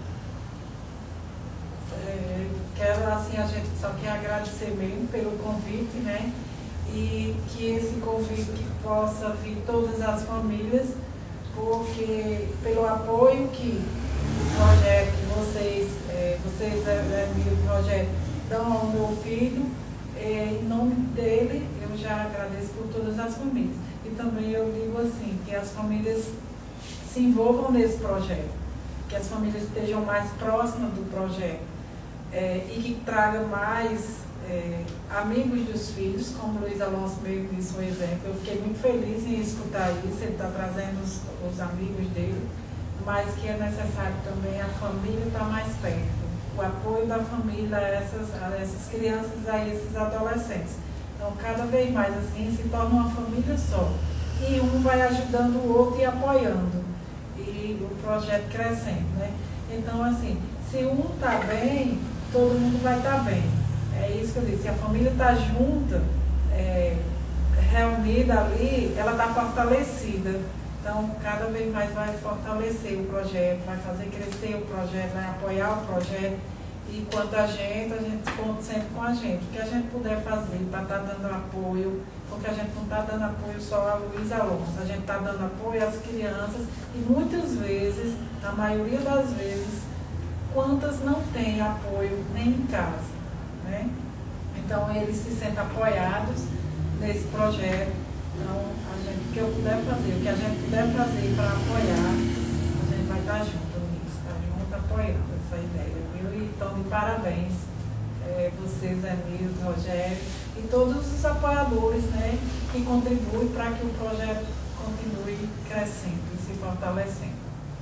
É, quero, assim, a gente só quer agradecer mesmo pelo convite, né? E que esse convite que possa vir todas as famílias, porque pelo apoio que o projeto, que vocês, é, vocês, é, o projeto, dão ao meu filho, é, em nome dele, eu já agradeço por todas as famílias. E também eu digo assim, que as famílias se envolvam nesse projeto, que as famílias estejam mais próximas do projeto. É, e que traga mais é, amigos dos filhos, como o Luiz Alonso mesmo disse um exemplo. Eu fiquei muito feliz em escutar isso, ele está trazendo os, os amigos dele, mas que é necessário também a família estar mais perto, o apoio da família a essas, a essas crianças, a esses adolescentes. Então, cada vez mais assim, se torna uma família só. E um vai ajudando o outro e apoiando, e o projeto crescendo, né? Então, assim, se um está bem, todo mundo vai estar bem. É isso que eu disse, se a família está junta, é, reunida ali, ela está fortalecida. Então, cada vez mais vai fortalecer o projeto, vai fazer crescer o projeto, vai apoiar o projeto. E quanto a gente, a gente conta sempre com a gente. O que a gente puder fazer para estar dando apoio, porque a gente não está dando apoio só a Luiz Alonso, a gente está dando apoio às crianças e muitas vezes, na maioria das vezes, quantas não têm apoio nem em casa, né? Então, eles se sentem apoiados nesse projeto. Então, a gente, o que eu puder fazer, o que a gente puder fazer para apoiar, a gente vai estar junto nisso, estar junto apoiando essa ideia, viu? E então, de parabéns, é, vocês, Emílio, Rogério, e todos os apoiadores, né, que contribuem para que o projeto continue crescendo e se fortalecendo.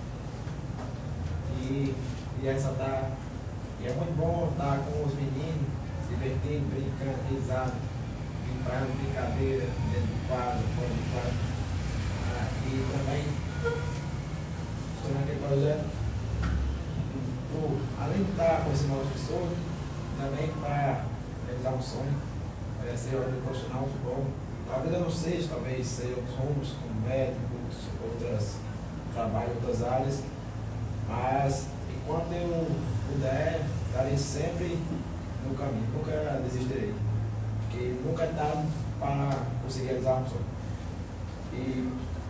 E, e essa tá, e é muito bom estar com os meninos, divertindo, brincando, risado, brincando, brincadeira dentro do quadro, fora do quadro. Ah, e também, estou naquele projeto, por, além de estar com esse novas pessoas, também para realizar um sonho, é, ser um profissional de futebol. Talvez eu não seja, talvez ser os rumos como médicos, outras trabalhos, outras áreas, mas enquanto eu puder, estarei sempre no caminho, nunca desistirei, porque nunca é tarde para conseguir realizar um sonho. E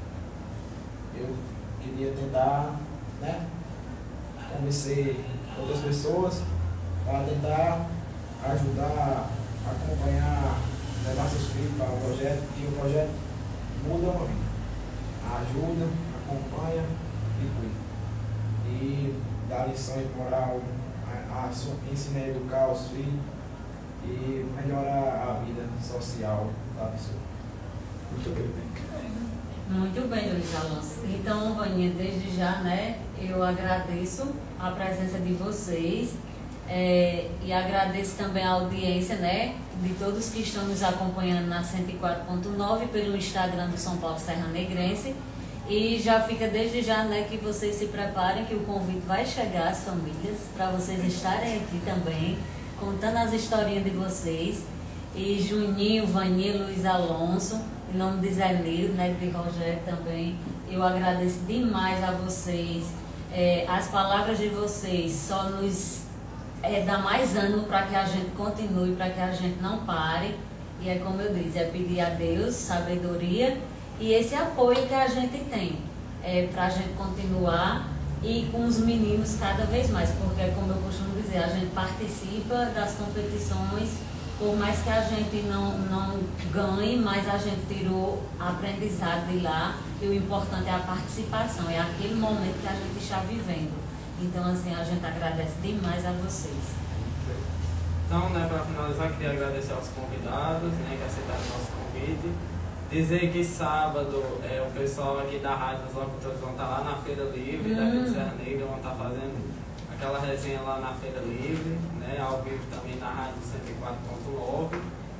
eu queria tentar, né, convencer outras pessoas para tentar ajudar, acompanhar, levar seus filhos para o projeto, e o projeto muda uma vida. Ajuda, acompanha e cuida. E dá lições de moral, a, a, ensina a educar os filhos e melhorar a vida social da pessoa. Muito bem. Muito bem, Luiz Alonso. Então, Vaninha, desde já, né, eu agradeço a presença de vocês. É, e agradeço também a audiência, né, de todos que estão nos acompanhando na cento e quatro ponto nove pelo Instagram do São Paulo Serra Negrense. E já fica desde já, né, que vocês se preparem, que o convite vai chegar às famílias para vocês estarem aqui também, contando as historinhas de vocês. E Juninho, Vaninha, Luiz Alonso, em nome de Zé Nildo, né, de Rogério também, eu agradeço demais a vocês. É, as palavras de vocês só nos É, dá mais ânimo para que a gente continue, para que a gente não pare. E é como eu disse, é pedir a Deus sabedoria e esse apoio que a gente tem é, para a gente continuar e com os meninos cada vez mais, porque como eu costumo dizer, a gente participa das competições, por mais que a gente não, não ganhe, mas a gente tirou aprendizado de lá e o importante é a participação, é aquele momento que a gente está vivendo. Então, assim, a gente agradece demais a vocês. Então, né, para finalizar, queria agradecer aos convidados, né, que aceitaram o nosso convite. Dizer que sábado é, o pessoal aqui da Rádio dos Locutores vão estar lá na Feira Livre, hum. daqui de Serra Negra, vão estar fazendo aquela resenha lá na Feira Livre, né, ao vivo também na Rádio cento e quatro ponto nove.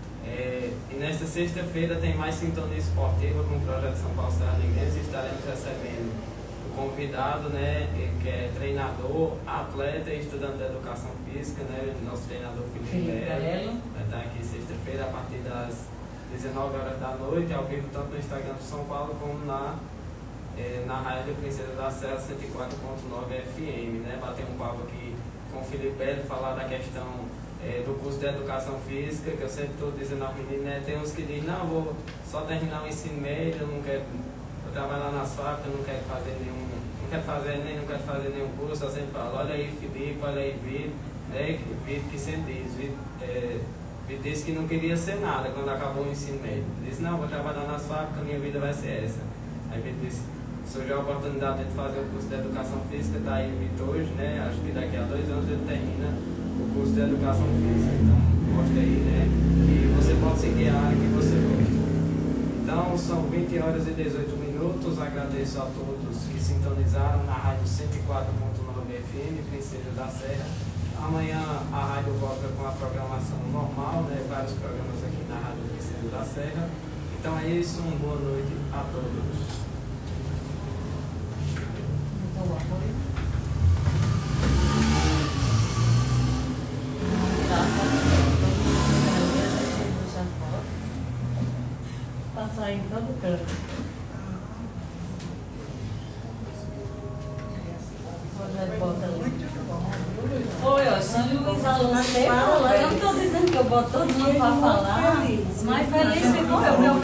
É, e nesta sexta-feira tem mais sintonia esportiva com o Projeto São Paulo Serra Negrense. Estaremos recebendo convidado, né, que é treinador, atleta e estudante de educação física, né, nosso treinador Felipe Belo, vai estar aqui sexta-feira a partir das dezenove horas da noite, ao vivo tanto no Instagram do São Paulo como na, eh, na Rádio Princesa da Serra cento e quatro ponto nove F M, né, bater um papo aqui com o Felipe Belo, falar da questão eh, do curso de educação física, que eu sempre estou dizendo ao menino, né, tem uns que dizem, não, vou só terminar o ensino médio, não quero trabalhar nas fábricas, não quero fazer nenhum, não quero fazer nem, não quero fazer nenhum curso. Eu sempre falo, olha aí Felipe, olha aí Vitor, né? Vitor que sempre diz, Vitor, é, Vitor disse que não queria ser nada quando acabou o ensino médio. Disse, não, vou trabalhar nas fábricas, minha vida vai ser essa. Aí Vitor disse, surgiu a oportunidade de fazer o curso de educação física, está aí o Vitor hoje, né? Acho que daqui a dois anos ele termina o curso de educação física. Então, mostra aí, né? Que você pode seguir a área que você gosta. Então, são vinte horas e dezoito minutos. Agradeço a todos que sintonizaram na Rádio cento e quatro ponto nove F M, Princesa da Serra. Amanhã a rádio volta com a programação normal, né? Vários programas aqui na Rádio Princesa da Serra. Então é isso, uma boa noite a todos. Muito bom. sair em todo canto. Rogério bota ali. Muito bom, viu, Luiz? Foi, ó, São Luís Alonso falando. Eu não estou dizendo que eu boto todo mundo para falar, mas feliz ficou eu.